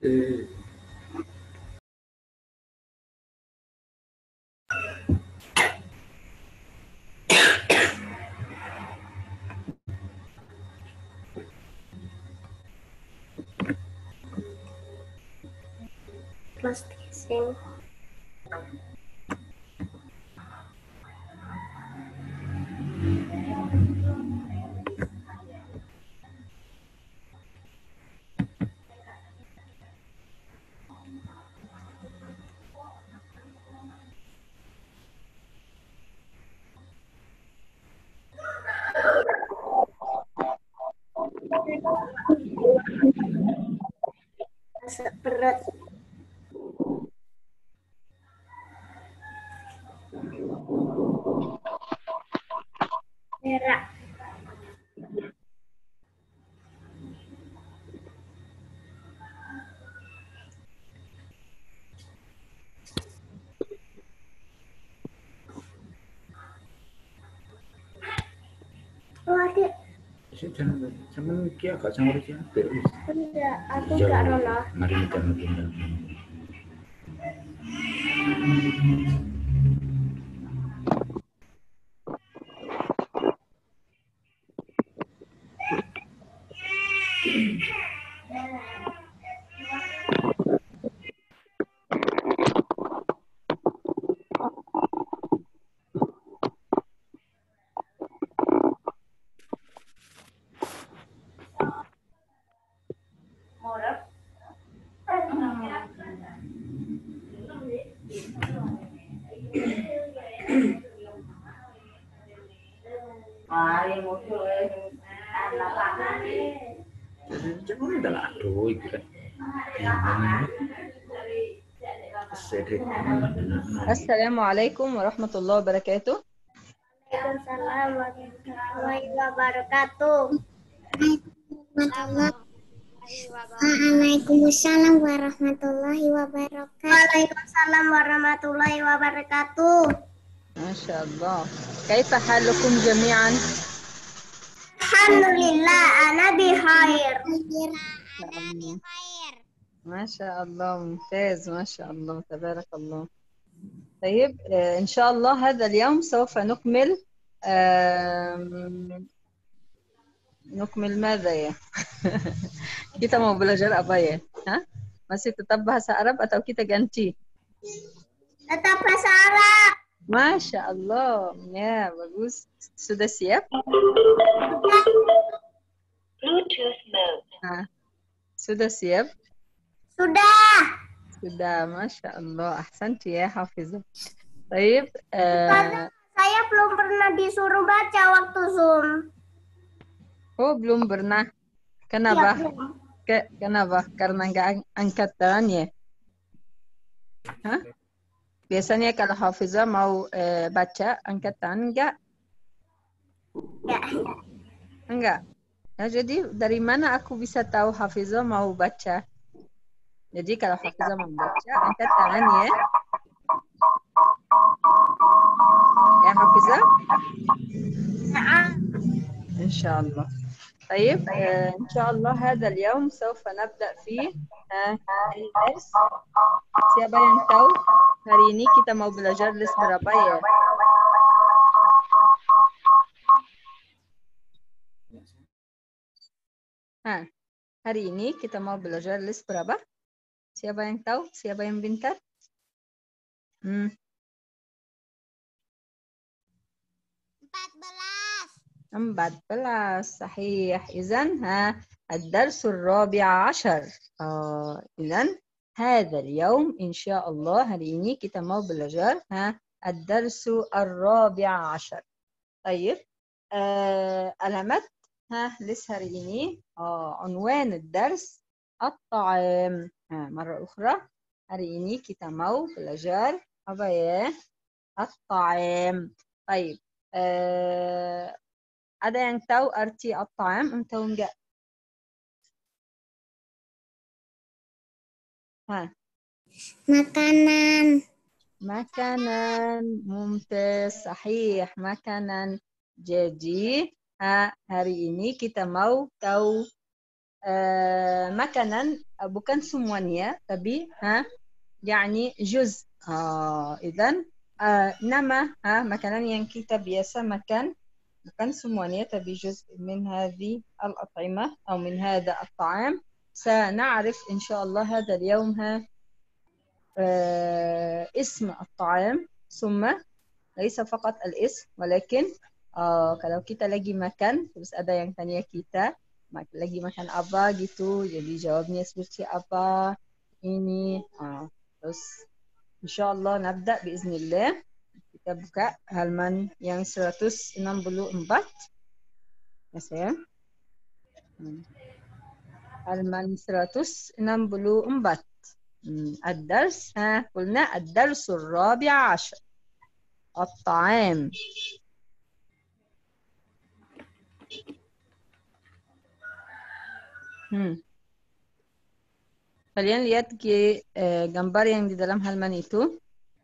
Plastisin. Berat. Merah. Oh, adik. Jangan kia agak campur kia. Enggak, aku enggak rono. Mari kita pindah. Jangan udah lah, aduh, itu kan. Assalamualaikum warahmatullahi wabarakatuh. Waalaikumsalam warahmatullahi wabarakatuh. Waalaikumsalam warahmatullahi wabarakatuh. Waalaikumsalam warahmatullahi wabarakatuh. Masya Allah. Kaifa halukum jami'an? Alhamdulillah, ana bikhair. Masya Allah, ممتاز ما شاء الله تبارك الله. طيب إن شاء الله هذا اليوم سوف نكمل ماذا ya? Kita mau belajar apa ya? Hah? Masih tetap bahasa Arab atau kita ganti? Tetap bahasa Arab. Masya Allah, ya bagus. Sudah siap? Bluetooth mode. Sudah siap? Sudah, Masya Allah. Ahsanti ya Hafizah. Baik. saya belum pernah disuruh baca waktu Zoom. Oh, belum pernah. Kenapa? Kenapa? Karena nggak angkat tangannya. Hah? Biasanya kalau Hafizah mau baca, angkat tangan nggak? Enggak. Nah, jadi dari mana aku bisa tahu Hafizah mau baca? Jadi kalau Hafizah mau baca, angkat tangan ya. Ya Hafizah? Insyaallah. طيب إن شاء الله هذا اليوم سوف نبدأ فيه الدرس. Siapa yang tahu hari ini kita mau belajar les berapa ya? Hari ini kita mau belajar les berapa? Siapa yang tahu? Siapa yang pintar? 14 صحيح. إذن الدرس الرابع عشر. إذن هذا اليوم إن شاء الله hari ini kita mau belajar الدرس الرابع عشر. طيب علامات لس hari ini عنوان الدرس الطعام. مرة أخرى hari ini kita mau belajar apa ya? الطعام. طيب ada yang tahu arti at-ta'am atau enggak? Makanan. Mumtaz, sahih. Makanan. Jadi hari ini kita mau tahu makanan bukan semuanya, tapi يعني جزء. إذن nama makanan yang kita biasa makan bukan semuanya tapi جزء من هذه الأطعمة أو من هذا الطعام. سنعرف إن شاء الله هذا اليوم اسم الطعام، ثم ليس فقط الاسم ولكن kalau kita lagi makan terus ada yang tanya kita lagi makan apa gitu, jadi jawabnya seperti apa ini. Terus insyaallah nabda biiznillah. Kita buka halaman yang 164 ya sayang. Halaman 164. الدرس قلنا الدرس الرابع عشر الطعام. Kalian lihat gambar yang di dalam halaman itu.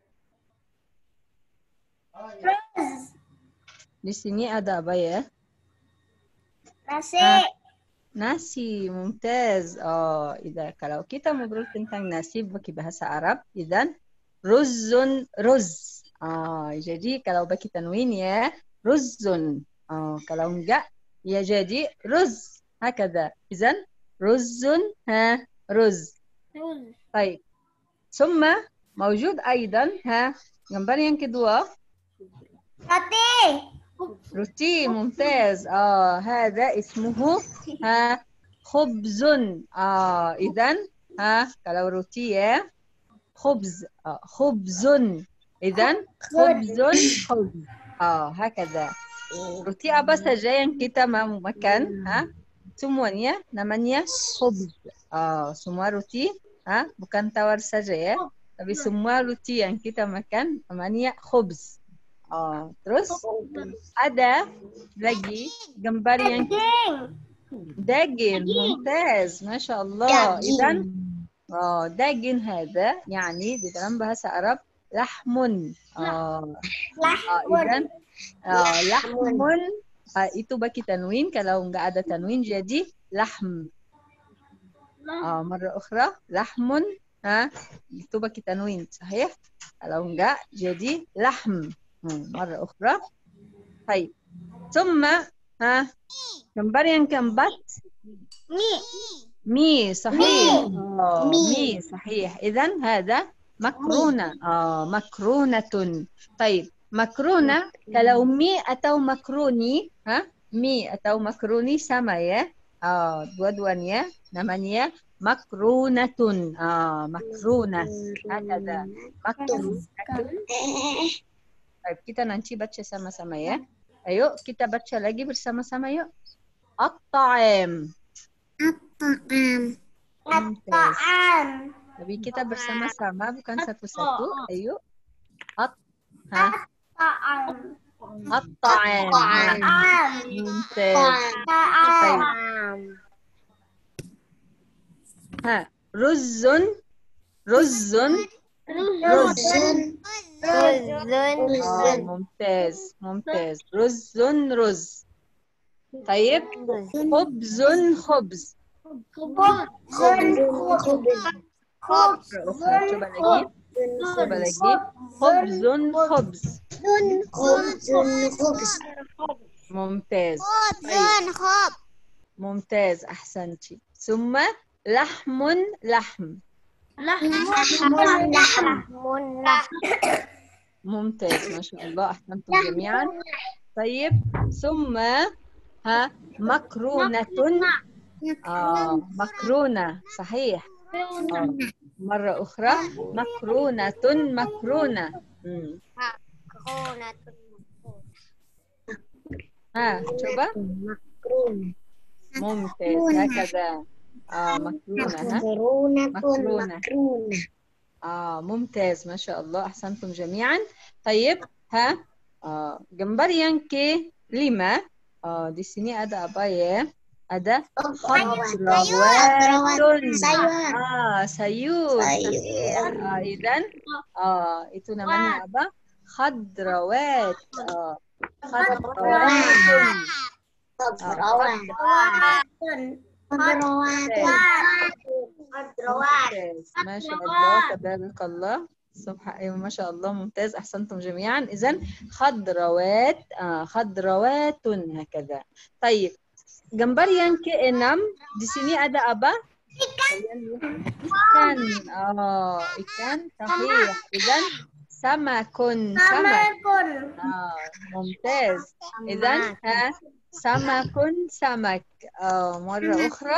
Di sini ada apa ya? Nasi. Nasi, mumtaz. Kalau kita ngobrol tentang nasi pakai bahasa Arab, idan ruzzun ruz. Jadi kalau bagi tanwin ya ruzzun. Kalau enggak ya jadi ruz. Hakada. Idan ruzzun ruz. طيب. ثم موجود أيضا gambar yang kedua. روتي ممتاز. هذا اسمه خبز. إذن kalau roti ya خبز. خبز. إذن خبز خبز. هكذا. Roti apa saja yang kita mau makan, semuanya namanya khubz. Semua roti, bukan tawar saja ya, tapi semua roti yang kita makan namanya khubz. Terus ada lagi gambar yang daging. Mumtaz, masya Allah. Idan daging hada, yani di dalam bahasa Arab lahmun. Idan lahmun itu bagi tanwin, kalau enggak ada tanwin jadi lahm. Marra ukhra lahmun itu bagi tanwin, sahih. Kalau enggak jadi lahm. مرة أخرى. طيب ثم gambar yang keempat مي. صحيح. مي صحيح. إذن هذا مكرونة. مكرونة. طيب مكرونة kalau مي atau makroni, مي atau makroni sama ya. Dua-duanya namanya makrunatun. Makrunah. Hakada. Makrunatun. Baik, kita nanti baca sama-sama ya. Ayo kita baca lagi bersama-sama yuk. At-ta'am. At-ta'am. At-ta'am. Tapi kita bersama-sama bukan satu-satu. Ayo. At-ta'am. At-ta'am. Mumtaz. Ruzzun. Ruzzun. Ruzun. ممتاز ممتاز. رز رز. طيب خبز خبز. coba lagi خبز خبز. ممتاز. ممتاز أحسنتي. ثم لحم لحم. ممتاز ما شاء الله أحسنتم جميعا. طيب ثم مكرونة. مكرونة صحيح. مرة أخرى مكرونة. مكرونة. coba. ممتاز هكذا. مكرونة. مكرونة. ممتاز ما شاء الله أحسنتم جميعا. طيب gambar yang kelima. Di sini ada apa ya? Ada khadrawatun. Sayur. Idan itu namanya apa? Khadrawat. Khadrawatun. ممتاز ما شاء الله تبارك الله. أيوة ما شاء الله ممتاز أحسنتم جميعا. إذن خضروات خضروات هكذا. طيب gambar yang keenam di sini ada apa? Ikan. Ikan sahih. إذن samakun. ممتاز. إذن samakun samak. مرة أخرى.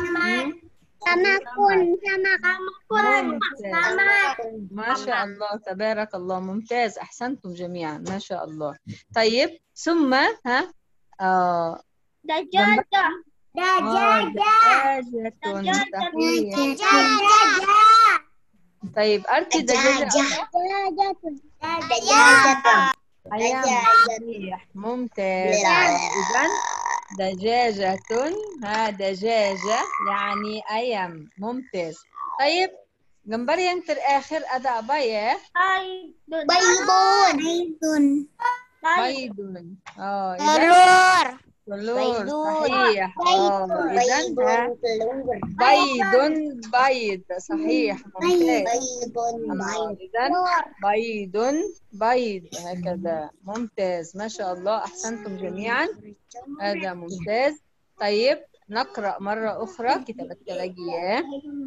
ما شاء الله تبارك الله ممتاز أحسنتم جميعا ما شاء الله. طيب ثم دجاجة طيب أرتي دجاجة أيام صحيح ممتاز. إذن دجاجة دجاجة يعني ayam. ممتاز. طيب gambar yang terakhir ada apa ya? Baydun. telur صحيح. إذن بيض صحيح ممتاز. إذن بيض هكذا ممتاز ما شاء الله أحسنتم جميعا هذا ممتاز. طيب نقرأ مرة أخرى كتابتك lagi ya.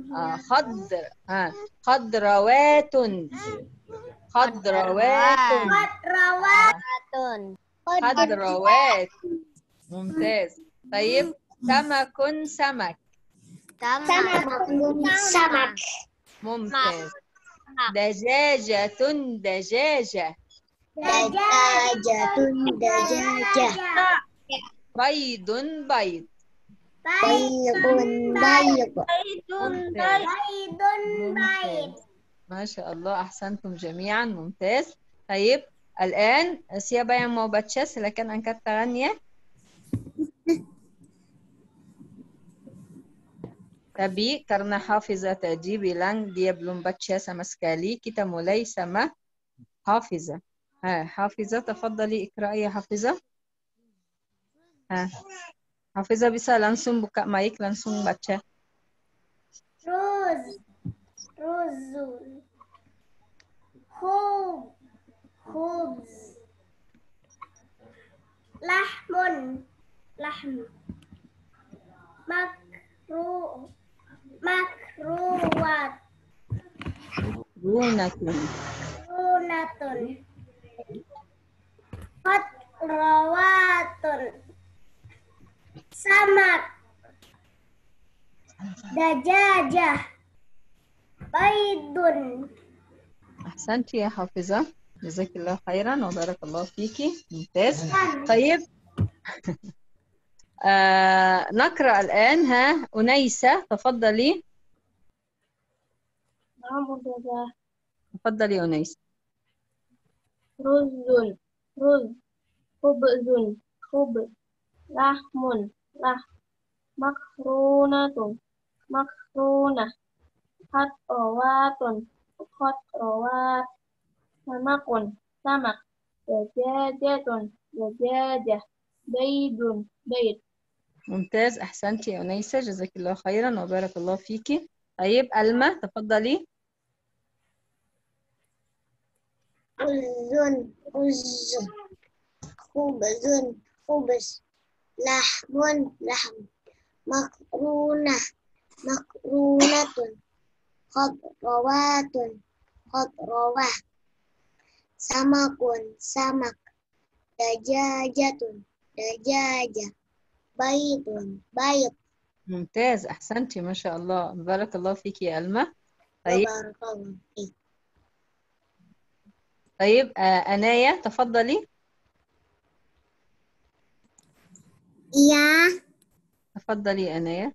خضروات ممتاز. طيب سمك ممتاز. دجاجة بيض ممتاز. ما شاء الله أحسنتم جميعا ممتاز. طيب الآن siapa yang mau baca silakan angkat tangannya. Tapi karena Hafizah tadi bilang dia belum baca sama sekali, kita mulai sama Hafizah. Hafizah tafadhali iqra'i ya Hafizah. Hafizah bisa langsung buka mic, langsung baca. Ruzul. Khubz. Lahm. Makruwat. Runatun. Khadrawatun. Samak. Dajajah. Baydun. أحسنتي يا حافظة جزاك الله خيرا وبارك الله فيكي ممتاز. طيب نقرأ الآن أنيسة تفضلي. نعم أستاذة. تفضلي أنيسة. رز خبز لحم مكرونة خضروات سمك دجاجة بيض. ممتاز أحسنتي يا أنيسة جزاك الله خيرا وبارك الله فيكي. طيب ألمة تفضلي. رز خبز لحم مكرونة خضروات سمك دجاجة بيض. ممتاز أحسنتي ما شاء الله بارك الله فيك يا ألمة. طيب أنايا تفضلي. يا تفضلي أنايا.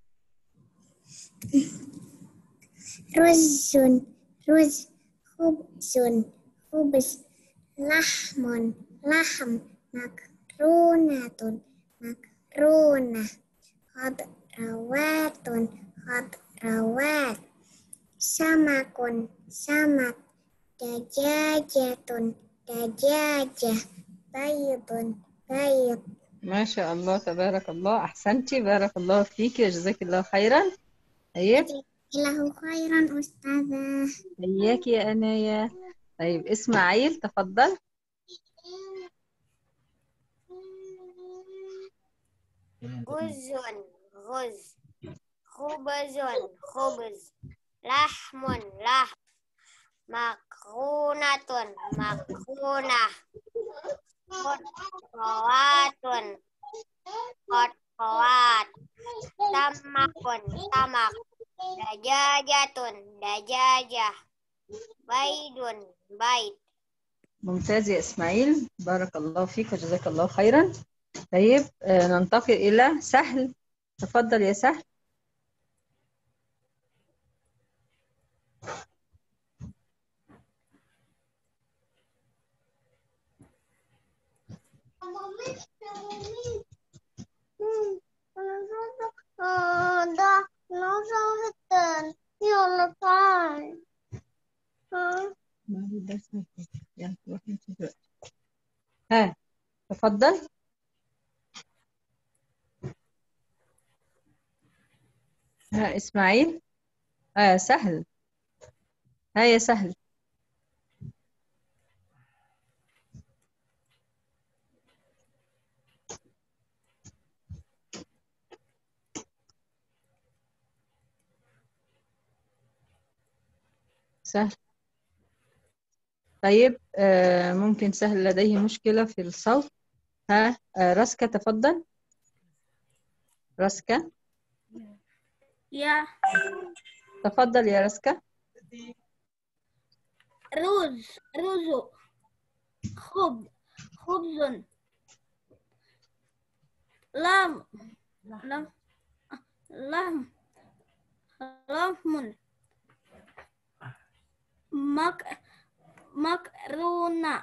رز خبز لحم مكرونة خضروات سمك دجاجة بيض. ما شاء الله تبارك الله، أحسنتي، بارك الله فيكي وجزاك الله خيرا. طيب الله خيرا أستاذة. إياكي يا أنايا. طيب إسماعيل تفضل. غز غز، خبز خبز، لحم لحم، مكرونة مكرونة، خضروات خضروات، سمك سمك، دجاجة دجاجة، بيض بيض. ممتاز يا إسماعيل، بارك الله فيك وجزاك الله خيرا. طيب ننتقل إلى سهل. تفضل يا سهل. ها تفضل. ها إسماعيل. سهل. ها يا سهل. سهل. طيب ممكن سهل لديه مشكلة في الصوت. ها رسكة تفضل. رسكة يا تفضل يا رسكة. رز خبز لام لام لام لحم مكرونة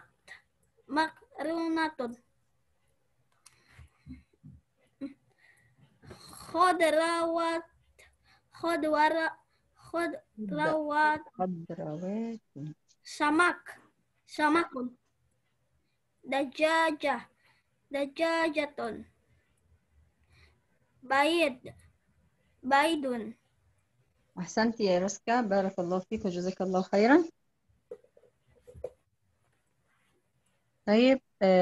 خضروات خضروات سمك دجاجة بيض. أحسنت يا رسكة، بارك الله فيك وجزاك الله خيرا. طيب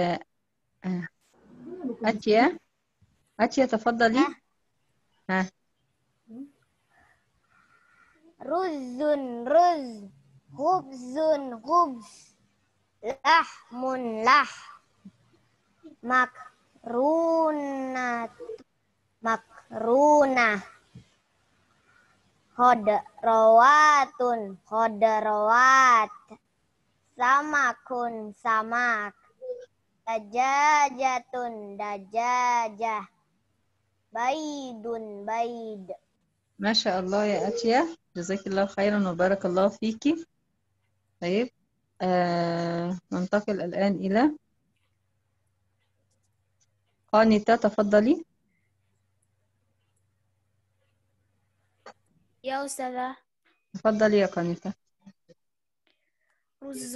أتيا تفضلي. ها رز خبز لحم مكرونة خضروات سمك دجاجة بيض. ما شاء الله يا أتيا، جزاك الله خيرا وبارك الله فيكي. طيب ننتقل الآن إلى قانتة تفضلي. يا أستاذة. تفضلي يا قانتة. رز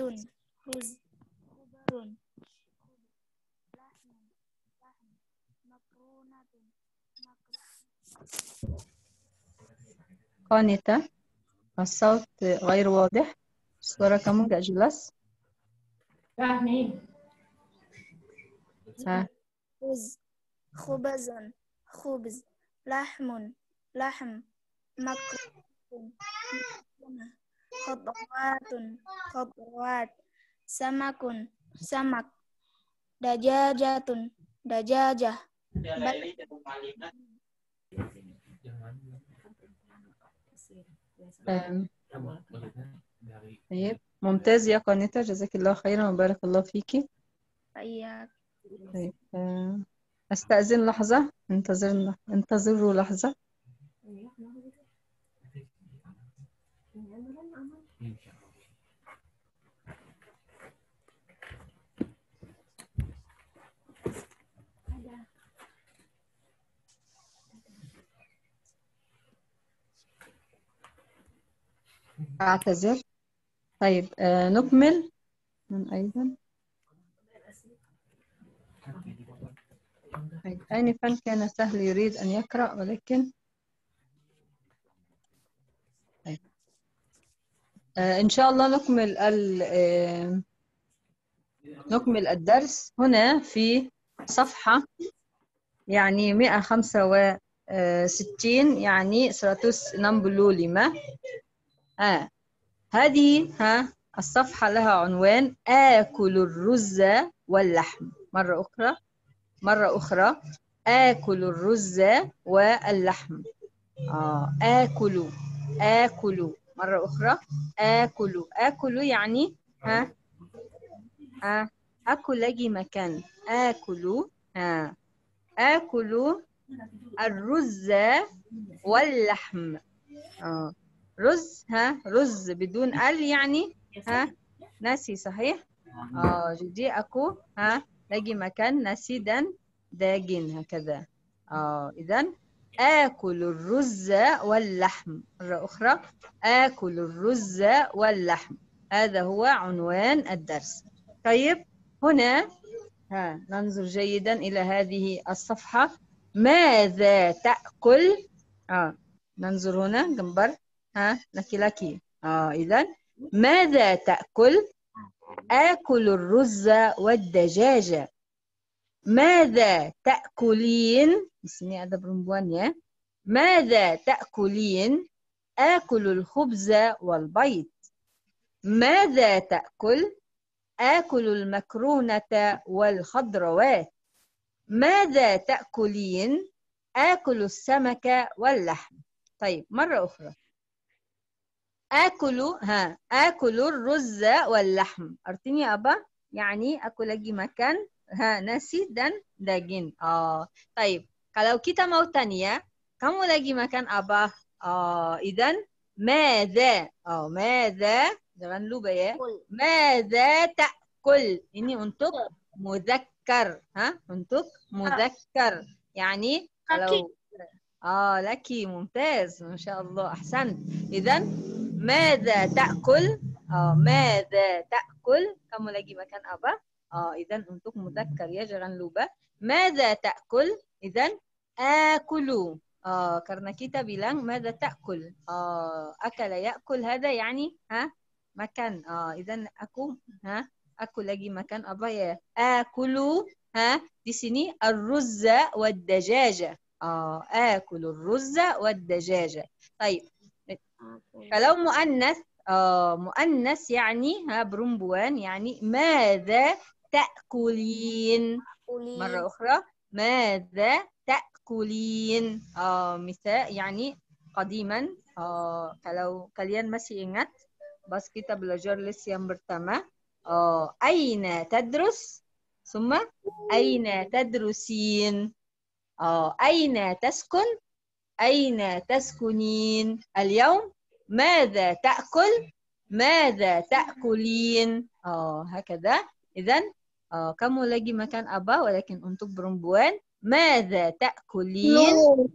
قانتة، الصوت غير واضح. الصورة kamu gak jelas. خبز لحم مكرونة خضروات سمك دجاجة طيب ممتاز يا قانتة، جزاك الله خيرا وبارك الله فيكي. إياك. طيب أستأذن لحظة، انتظروا لحظة. أعتذر. طيب نكمل من أيضا. طيب، آنفا كان سهل يريد أن يقرأ ولكن طيب. إن شاء الله نكمل الدرس هنا في صفحة يعني 165 يعني 165. هذه الصفحة لها عنوان آكل الرز واللحم. مرة أخرى آكل الرز واللحم. آكل مرة أخرى آكل يعني أكل لجي مكان آكل الرز واللحم. رز بدون ال يعني ناسي صحيح. جدي أكو لجي مكان ناسي داجن هكذا. إذن آكل الرز واللحم. مرة أخرى آكل الرز واللحم. هذا هو عنوان الدرس. طيب هنا ننظر جيدا إلى هذه الصفحة. ماذا تأكل؟ ننظر هنا جنبر لكي إذن ماذا تأكل؟ آكل الرز والدجاجة. ماذا تأكلين؟ اسمي أدب رمبوان. ماذا تأكلين؟ آكل الخبز والبيض. ماذا تأكل؟ آكل المكرونة والخضروات. ماذا تأكلين؟ آكل السمك واللحم. طيب مرة أخرى آكل الرز واللحم. أرتني أبا يعني أكل لagi makan nasi dan daging. طيب kalau kita mau tanya kamu lagi makan apa? إذن ماذا ماذا jangan lupa ya. ماذا تأكل ini untuk muzakkar. untuk muzakkar يعني kalau لكي ممتاز ما شاء الله أحسنت. إذن ماذا تأكل؟ ماذا تأكل؟ kamu lagi makan apa? إذن untuk muzakkar ya jangan lupa. ماذا تأكل؟ إذن آكل. karena kita bilang ماذا تأكل. أكل يأكل هذا يعني makan. إذن aku lagi makan apa ya? آكل di sini الرز والدجاجة. آكل الرز والدجاجة. طيب kalau مؤنث يعني برمبوان يعني ماذا تأكلين. مرة أخرى ماذا تأكلين. مثال يعني قديما kalau kalian masih ingat pas kita belajar les yang pertama أين تدرس ثم أين تدرسين. أين تسكن أين تسكنين. اليوم ماذا تأكل ماذا تأكلين. هكذا. إذن kamu lagi makan apa ولكن untuk perempuan ماذا تأكلين.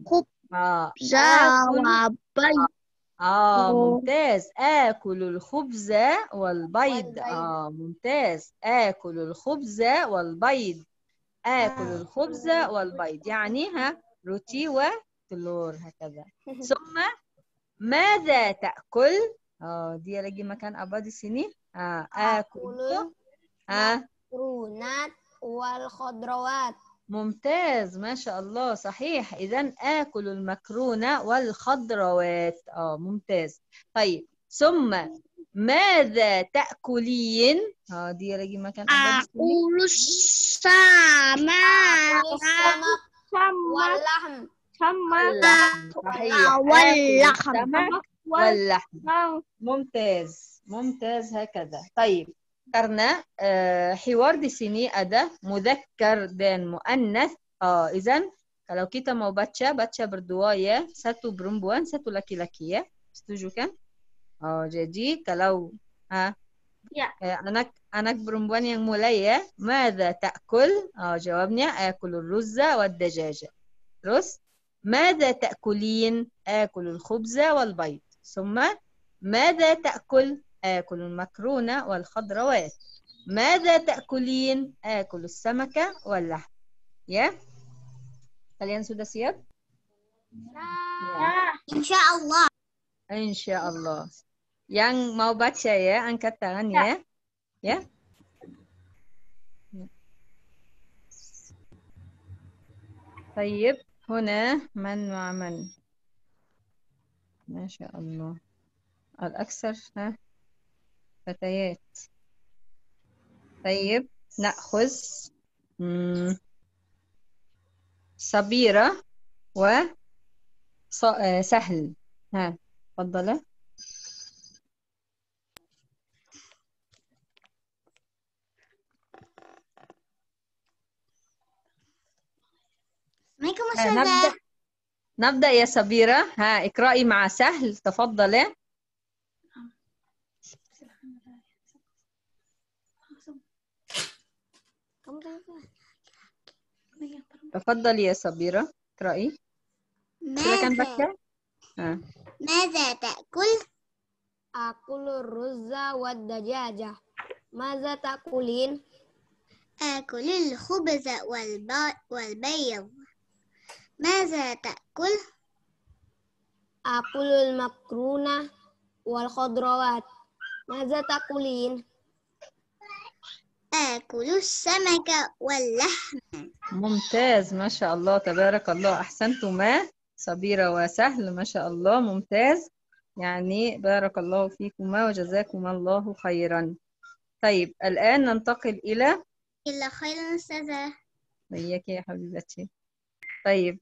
ممتاز. آكل الخبز والبيض. ممتاز. آكل الخبز والبيض. آكل الخبز والبيض يعني روتي وتلور هكذا. ثم ماذا تأكل؟ dia lagi makan apa di sini? آكل المكرونات والخضروات. ممتاز ما شاء الله صحيح. إذن آكل المكرونة والخضروات. ممتاز. طيب ثم ماذا تأكلين؟ dia lagi makan apa di sini؟ آكل السمك واللحم. واللحم. ممتاز هكذا. طيب karena حوار di sini ada muzakkar dan muannas. Izan kalau kita mau baca berdua ya. Satu perempuan, satu laki-laki ya. Setuju kan? Jadi kalau anak perempuan yang mulai ya. Madza ta'kul? Jawabnya akulur ruzza wad dajaja. Terus ماذا تأكلين؟ آكل الخبز والبيض. ثم ماذا تأكل؟ آكل المكرونة والخضروات. ماذا تأكلين؟ آكل السمك واللحم. يا Kalian sudah siap? Insya Allah. Insya Allah. Yang mau baca ya, angkat tangan ya. Ya. طيب هنا من مع من؟ ما شاء الله. الأكثر فتيات. طيب نأخذ صبيرة وسهل. تفضل. نبدأ يا صبيرة. اقرأي مع سهل. تفضلي. تفضلي يا صبيرة اقرأي. silakan baca. ماذا تأكل؟ أكل الرز والدجاجة. ماذا تأكلين؟ آكل الخبز والبيض. ماذا تأكل؟ أكل المكرونة والخضروات. ماذا تأكلين؟ آكل السمك واللحم. ممتاز ما شاء الله تبارك الله. أحسنتما صبيرة وسهل ما شاء الله. ممتاز يعني بارك الله فيكما وجزاكما الله خيرا. طيب الآن ننتقل إلى خير أستاذة. وياك يا حبيبتي. طيب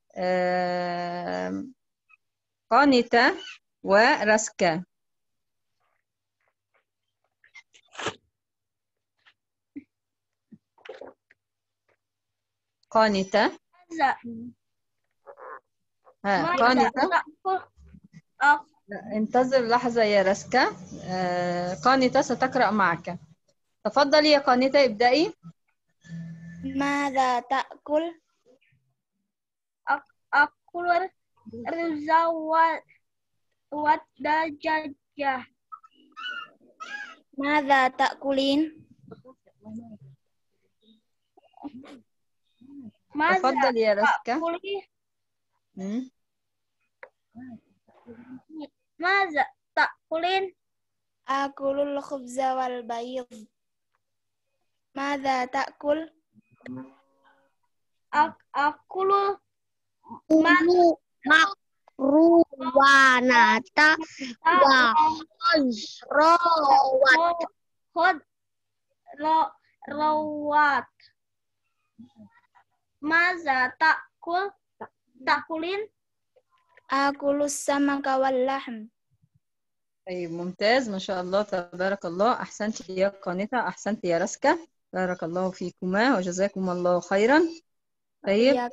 قانتة ورسكة. قانتة. قانتة. انتظر لحظة يا رسكة. قانتة ستقرأ معك. تفضلي يا قانتة ابدأي. ماذا تأكل؟ أكل الرز والدجاجة. ماذا تأكلين؟ تفضل يا رسكة. ماذا تأكلين؟ آكل الخبز والبيض. ماذا تأكل؟ أكل مكرونة وخضروات. ماذا تأكلين؟ آكل السمك واللحم. طيب ممتاز ما شاء الله تبارك الله. أحسنت يا قانتة. أحسنت يا رسكة. بارك الله فيكما وجزاكم الله خيرا. طيب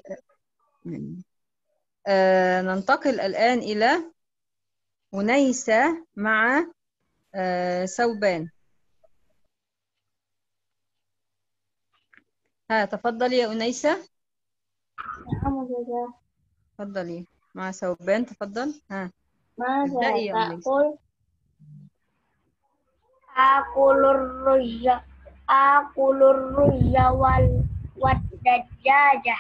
ننتقل الآن إلى أنيسة مع ثوبان. تفضلي يا أنيسة. تفضلي مع ثوبان. تفضل. ماذا تأكل؟ آكل الرز والدجاجة.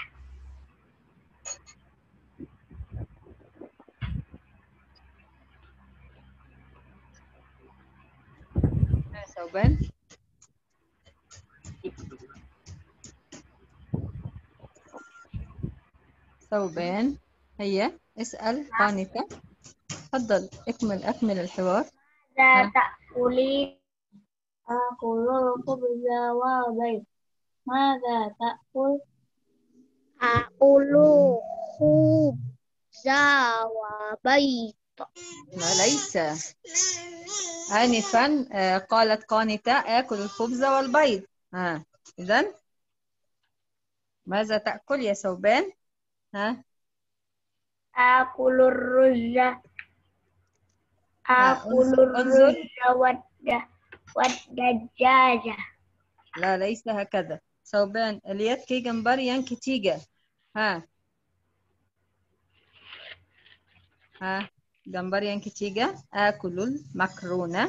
ثوبان. ثوبان هيا اسأل قانتة. تفضل أكمل الحوار. ماذا تأكلين؟ آكل الخبز والبيض. ماذا تأكل؟ آكل خبز وبيض. لا ليس. آنفا قالت قانتة آكل الخبز والبيض. إذن ماذا تأكل يا ثوبان؟ آكل الرز. والدجاجة. لا ليس هكذا. ثوبان اليد كي gambar yang ketiga. gambar yang ketiga. آكل المكرونة.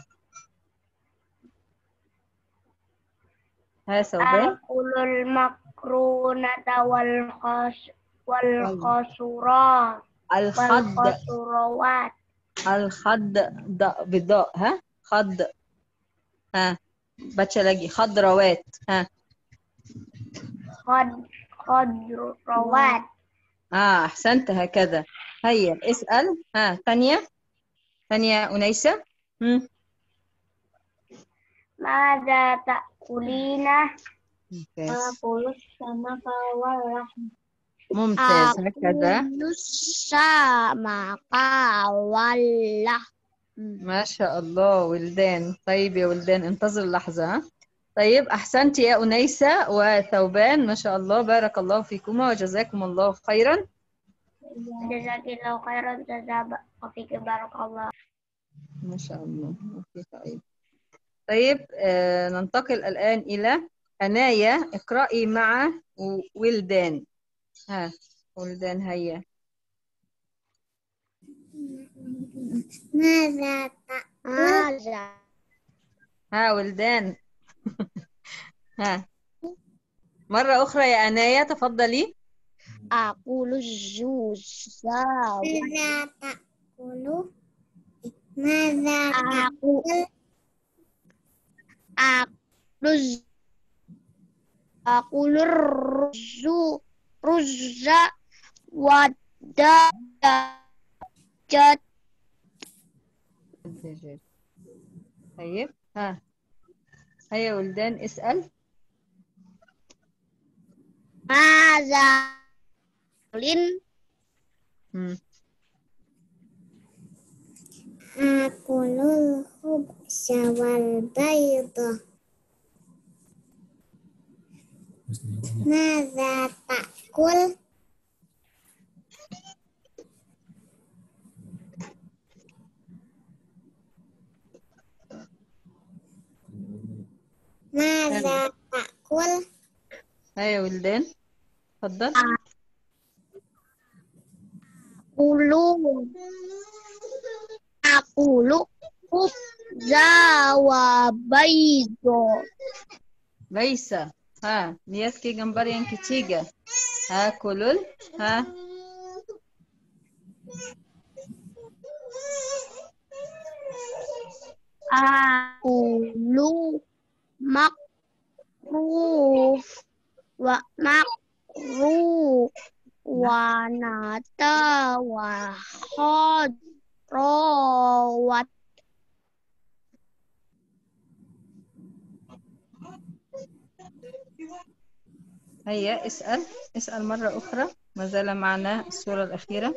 ثوبان. آكل المكرونة المكرونة والقاصرات الخد والقاصرات الخد بالضاء. ها خد. ها baca lagi خضروات. ها خضروات. أحسنت. هكذا. هيا اسأل. ثانية أنيسة. ماذا تأكلين؟ آكل السمك واللحم. ممتاز. هكذا آكل السمك واللحم. ما شاء الله ولدان. طيب يا ولدان انتظر لحظة. ها طيب أحسنت يا أنيسة وثوبان، ما شاء الله، بارك الله فيكما وجزاكم الله خيرا. جزاك الله خيرا. جزاك وفيك بارك الله. ما شاء الله. طيب ننتقل الآن إلى أنايا. اقرأي مع ولدان. ولدان هيا. ماذا تأكل؟ ولدان. مرة أخرى يا أنايا تفضلي. آكل الجوز. ماذا تأكل؟ ماذا تأكل؟ آكل الرز والدجاج. طيب هيا ولدان اسأل. ماذا تأكلين؟ آكل الخبز والبيض. ماذا تأكل؟ ماذا تأكل؟ هيا ولدان تفضل. أكل خبز وبيض. ليس. lihat ke gambar yang ketiga. Akulul. Akulu makruf wa makruh wanata wa khadrawat. هيا اسأل مرة أخرى. ما زال معنا الصورة الأخيرة.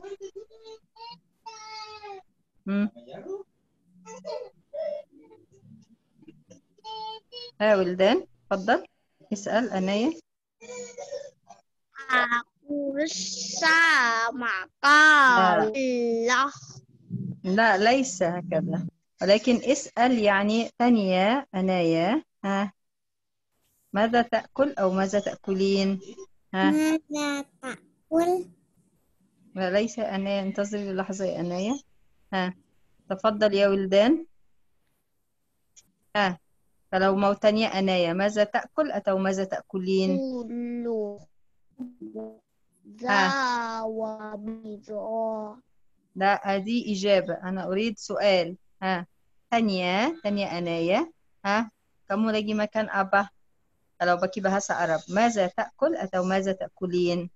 ولدان تفضل اسأل أنايا. أكل السمك واللحم. لا ليس هكذا، ولكن اسأل يعني ثانية أنايا. ماذا تأكل أو ماذا تأكلين؟ ماذا تأكل؟ ليس أنايا. انتظري لحظة يا أنايا. تفضل يا ولدان. فلو موتني أنايا ماذا تأكل أو ماذا تأكلين؟ لا هذه إجابة، أنا أريد سؤال. ثانية أنايا. kamu lagi makan apa? Kalau pakai bahasa Arab, ماذا تأكل atau ماذا تأكلين؟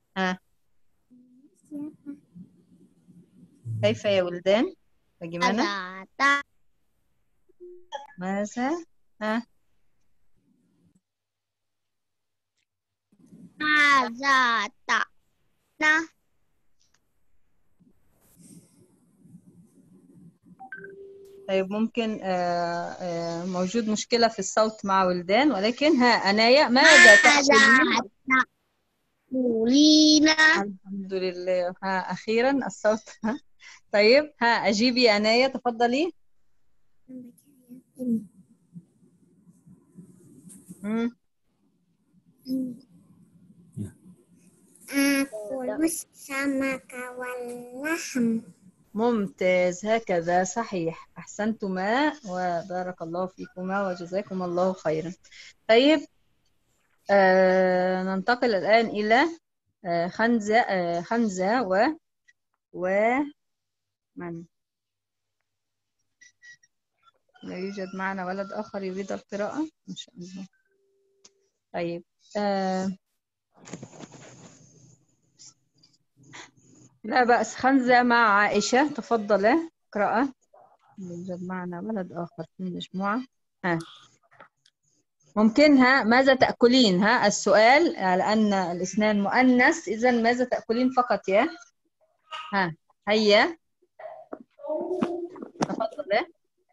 كيف يا ولدان؟ bagaimana؟ ماذا؟ ماذا تأكل؟ طيب ممكن موجود مشكلة في الصوت مع ولدان، ولكن أنايا ماذا تأكلين؟ الحمد لله. أخيرا الصوت. طيب أجيبي يا أنايا تفضلي. آكل السمك واللحم. ممتاز. هكذا صحيح. أحسنتما وبارك الله فيكما وجزاكم الله خيرا. طيب ننتقل الآن إلى حمزة و من؟ لا يوجد معنا ولد آخر يريد القراءة إن شاء الله. طيب لا بأس، حمزة مع عائشة تفضل اقرأ. لا يوجد معنا ولد آخر في المجموعة. ممكنها ماذا تأكلين؟ السؤال لأن الاثنان مؤنث، إذا ماذا تأكلين فقط يا هيا تفضل.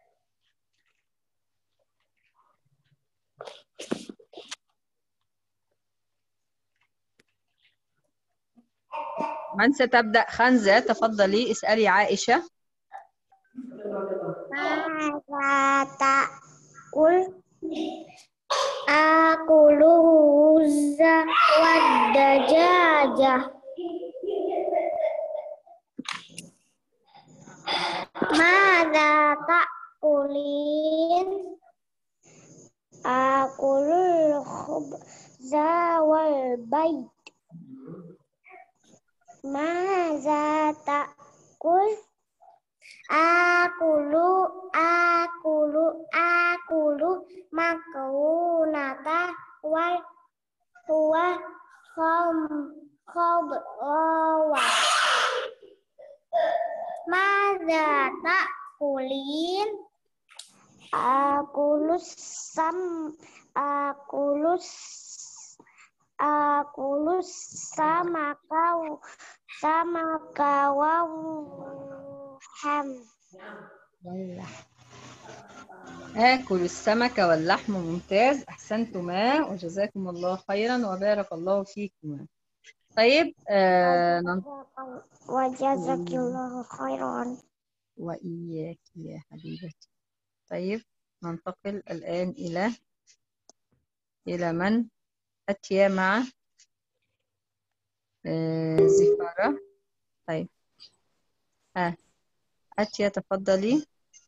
من ستبدأ؟ خنزة تفضلي اسألي عائشة. ماذا تأكل؟ آكل الرز والدجاجة. ماذا تأكلين؟ آكل الخبز والبيض. ماذا تأكل؟ آكل مكرونة وخضروات. ماذا تأكلين؟ آكل السمك واللحم. آكل السمك واللحم. ممتاز، أحسنتما وجزاكم الله خيرا وبارك الله فيكما. طيب وجزاك الله خيرا. وإياك يا حبيبتي. طيب ننتقل الآن إلى من أتي مع زفارة. طيب أتي تفضلي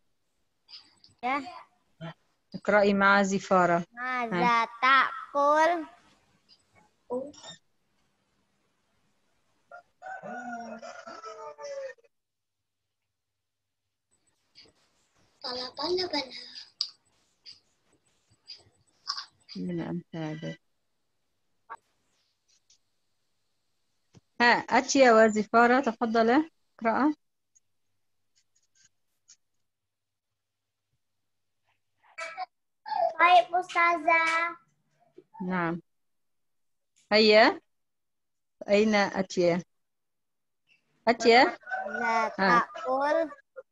اقرأي مع زفارة. ماذا تأكل؟ من أنت عدد. أتي وزفارة تفضل اقرأ. طيب أستاذة. نعم هيا. أين أتي؟ لا تأكل.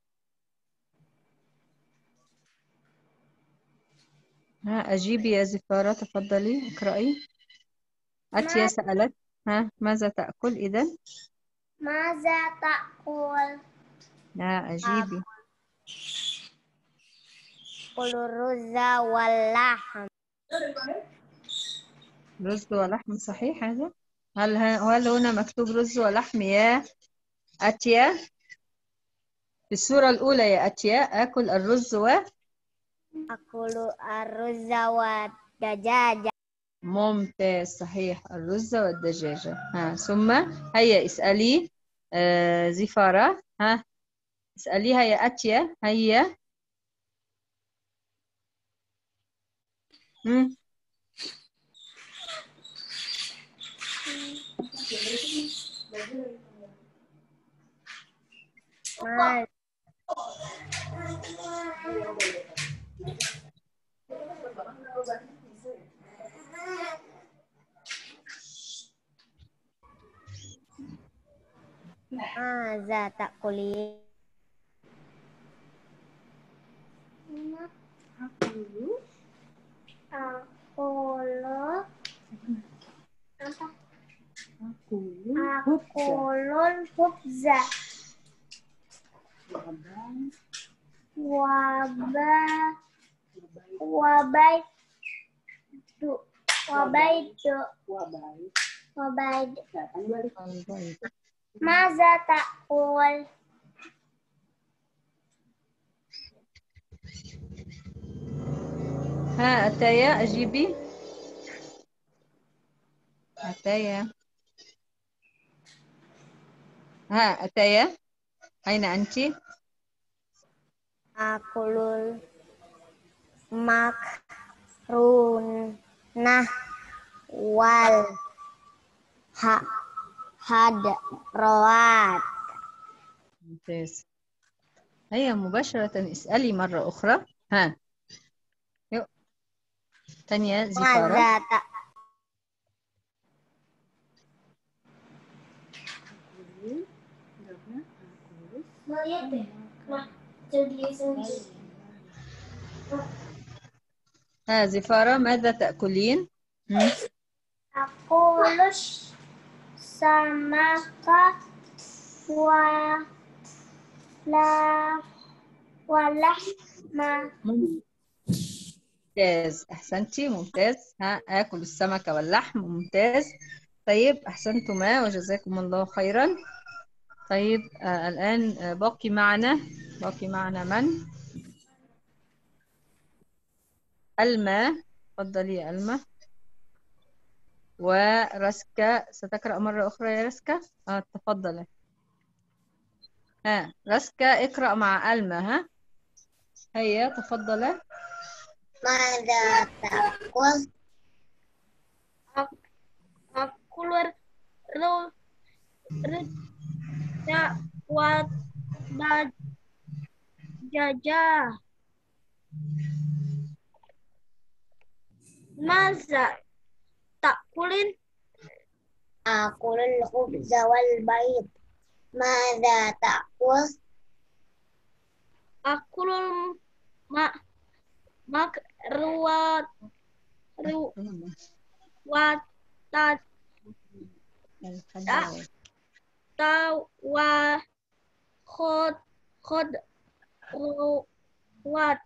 أجيبي يا زفارة تفضلي اقرأي. أتي سألت ماذا تأكل إذن؟ ماذا تأكل؟ لا أجيبي. أكل الرز واللحم. رز ولحم صحيح هذا؟ هل هنا مكتوب رز ولحم يا أتيا؟ في الصورة الأولى يا أتيا آكل الرز أكل الرز والدجاجة. ممتاز صحيح، الرز والدجاجة. ثم هيا اسألي زفارة. اسأليها يا أتيا. هيا. ماذا تأكلين؟ أكل الخبز وبيض. ماذا تأكل؟ أتايا أجيبي. أتايا. ها أتايا، أين أنت؟ Akulul makrunah wal hadrawat. ممتاز. هيا مباشرة اسألي مرة أخرى. ها يو. تانية زفارة. Mada ها زفارة، ماذا تأكلين؟ Akulus samaka walahma. ممتاز، أحسنتي، ممتاز. ها آكل السمكة واللحم، ممتاز. طيب أحسنتما وجزاكم الله خيرا. طيب الآن باقي معنا من؟ ألما، تفضلي يا ألما. ورسكا ستقرأ مرة أخرى يا رسكا. تفضلي. ها رسكا اقرأ مع ألما. ها هيا تفضلي. mada takul Akulur rida wat jajah. Maza takulin. akulul khubza wal bayd. Mada takul Akulul ruwat tawa khudrawat.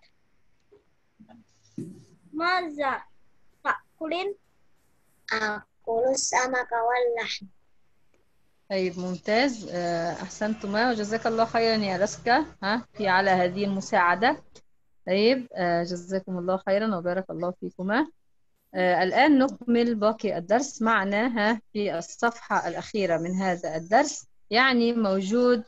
Maza takulin. akulus samaka wal lahm. طيب ممتاز، أحسنتما وجزاك الله خيرا يا رسكا على هذه المساعدة. طيب جزاكم الله خيرا وبارك الله فيكما. الآن نكمل باقي الدرس معنا في الصفحة الأخيرة من هذا الدرس. يعني موجود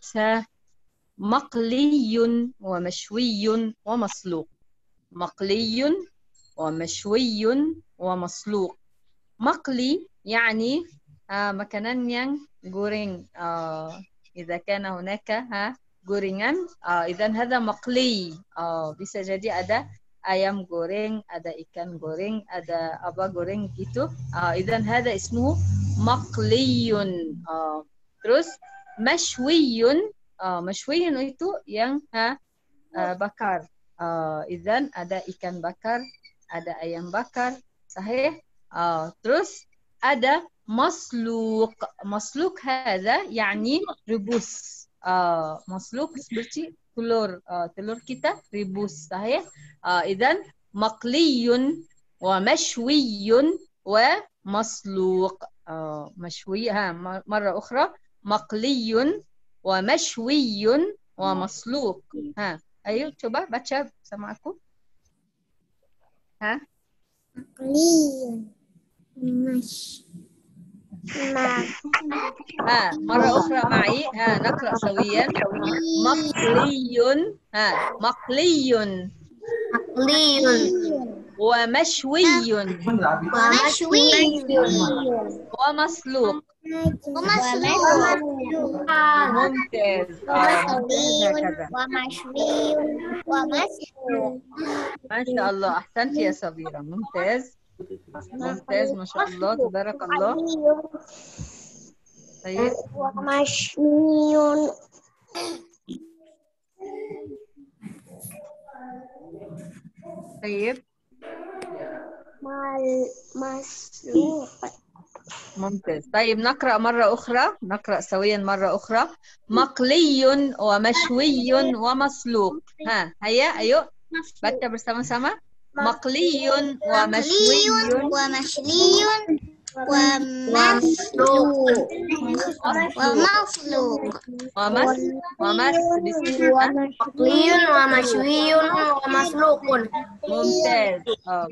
مقلي ومشوي ومسلوق. مقلي ومشوي ومسلوق. مقلي يعني makanan yang goreng. إذا كان هناك gorengan, إذن هذا مقلي. bisa jadi ada ayam goreng, ada ikan goreng, ada apa goreng gitu. إذن هذا اسمه مقلي. Terus مشوي. مشوي itu yang bakar. إذن ada ikan bakar, ada ayam bakar, sahih. Terus ada مسلوق. مسلوق هذا يعني rebus. مسلوق seperti telur. telur kita rebus, sahih. إذن مقلي ومشوي ومسلوق. مشوي. مرة أخرى مقلي ومشوي ومسلوق. ayo coba baca sama aku. مرة أخرى معي. نقرأ سويا. مقلي. مقلي ومشوي ومسلوق. ممتاز. ما شاء الله، أحسنت يا صبيرة. ممتاز ممتاز، ما شاء الله، تبارك الله. طيب طيب ممتاز. طيب نقرأ مرة أخرى، نقرأ سويا مرة أخرى. مقلي ومشوي ومسلوق. هيا أيوه baca bersama-sama. مقلي ومشوي ومسلوق. ومس مقلي ومشوي ومسلوق. Mumtaz.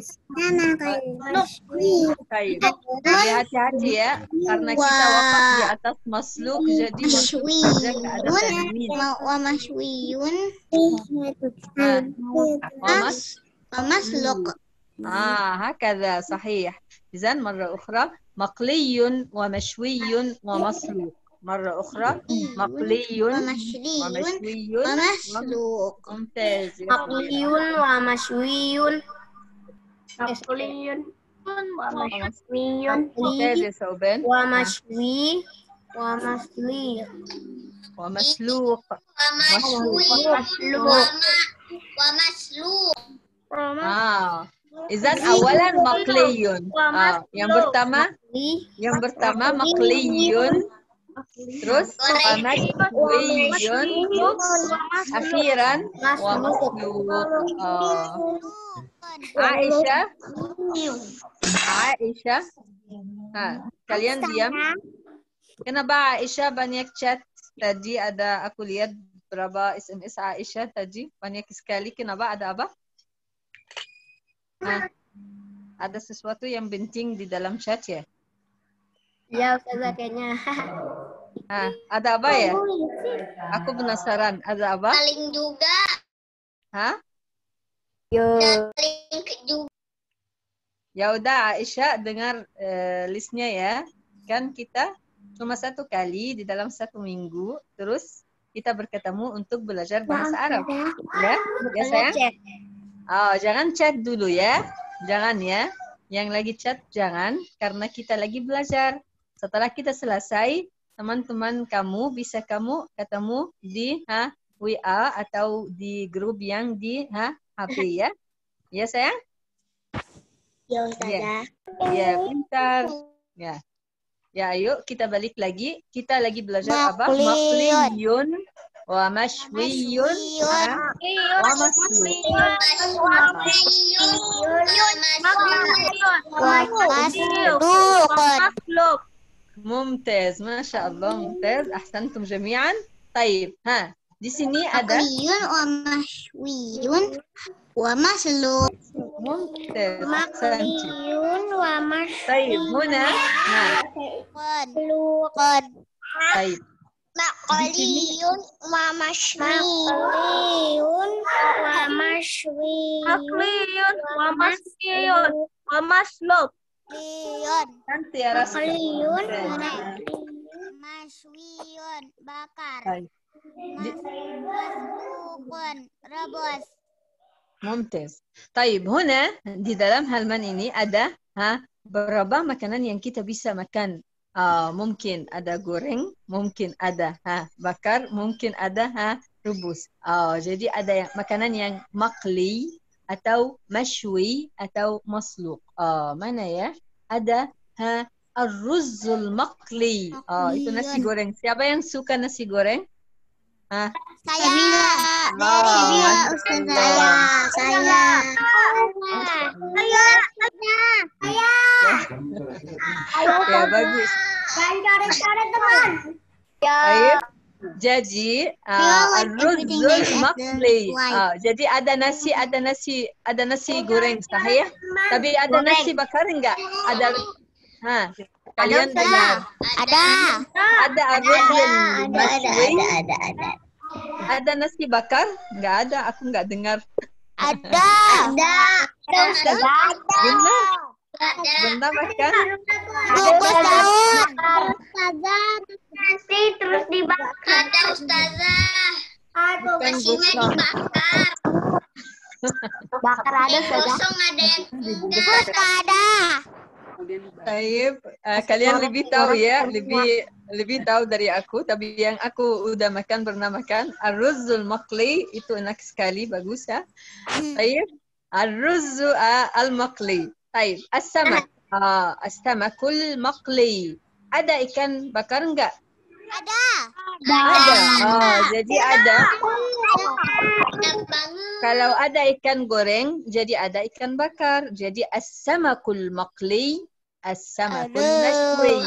Baik. Jadi hati-hati ya, karena kita wakaf di atas masluk, jadi masuk saja ke ada tanwin. ومشوي ومسلوق هكذا صحيح. إذن مرة أخرى مقلي ومشوي ومسلوق. مرة أخرى مقلي ومشوي ومسلوق. ممتاز. مقلي ومشوي ممتاز يا ثوبان. ومشوي ومسلوق. إذن أولا مقلي. yang pertama مقلي. Terus ومشوي. أخيرا ومسلوق. Aisyah. Kalian diam. Kenapa Aisyah banyak chat tadi? Ada aku lihat berapa SMS Aisyah tadi banyak sekali. Kenapa? Ada apa? Ada sesuatu yang penting di dalam chat ya? Ya Ustazah kayaknya. Ada apa ya? Aku penasaran. Ada apa? Saling juga. Saling juga. Ya udah Aisyah dengar listnya ya. Kan kita cuma satu kali di dalam satu minggu, terus kita berketemu untuk belajar bahasa Arab. Ya sayang? Jangan chat dulu ya. Jangan ya. Yang lagi chat jangan, karena kita lagi belajar. Setelah kita selesai, teman-teman kamu bisa kamu ketemu di WA atau di grup yang di HP ya. Ya sayang? Ya Ustazah. Ya, pintar. Ya, ayo kita balik lagi. Kita lagi belajar apa? Maqliyun wa mashwiyun wa masluq. Mumtaz, masya Allah, mumtaz. Ahsantum jami'an. Taib. Di sini ada ومشوي ومسلوق. ممتاز أحسنتي. طيب هنا طيب مقلي ومسلوق. أنت يا راسل. مشوي bakar. طيب مسلوق rebus. Mumtaz. Taib, huna di dalam halaman ini ada beberapa makanan yang kita bisa makan. Mungkin ada goreng, mungkin ada bakar, mungkin ada rebus. Jadi ada yang makanan yang maqli atau mashwi atau masluq. Mana ya? Ada ar-ruzzul maqli. Itu nasi goreng. Siapa yang suka nasi goreng? Saya. Ya, bagus. Baik. Jadi ar-ruzzul maqli. Jadi ada nasi goreng sahih. Tapi ada nasi bakar enggak? Ada. Kalian dengar? Ada ar-ruzzul mashwi. Ada nasi bakar? Enggak ada, aku enggak dengar. Ada. Benar makan? Nasi terus dibakar. Ada Ustazah. Nasinya dibakar. Bakar ada Ustazah. Kosong ada yang enggak ada. Baik, kalian lebih tahu ya, lebih tahu dari aku. Tapi yang aku udah pernah makan, ar-ruzzul maqli itu enak sekali, bagus ya. Baik, ar-ruzzu al-maqli. Baik, as-samak, as-samakul maqli. Ada ikan bakar enggak? Ada. Jadi ada. Kalau ada ikan goreng, jadi ada ikan bakar. Jadi as-samakul maqli, as-samakul mashwi.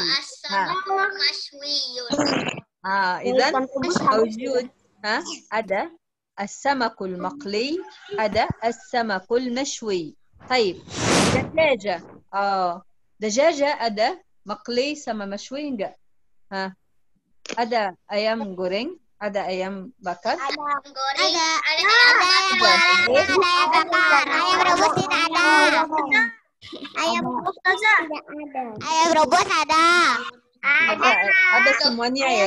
Idzan mawjud. Ada as-samakul maqli, ada as-samakul mashwi. طيب دجاجة دجاجة ada maqli sama mashwi enggak? Ada ayam goreng, ada ayam bakar. Ada ayam bakar. Ayam rebus tidak ada. Ayam rebus tidak ada. Ayam rebus ada. Ada semuanya ya?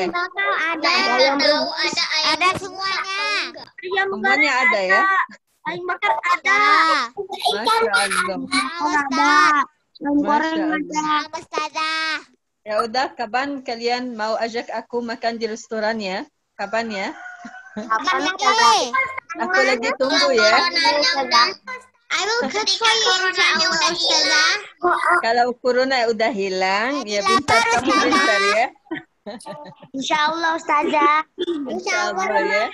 Ada semuanya. Semuanya ada ya? Ayam bakar ada. Masya Allah. Masya Allah. Ustazah. Ya udah, kapan kalian mau ajak aku makan di restoran ya? Kapan ya? Aku lagi tunggu ya. I will cook for you, insyaAllah, Ustazah. Kalau corona udah hilang, ya bentar kamu bentar ya. Insyaallah, Ustazah. Insyaallah ya.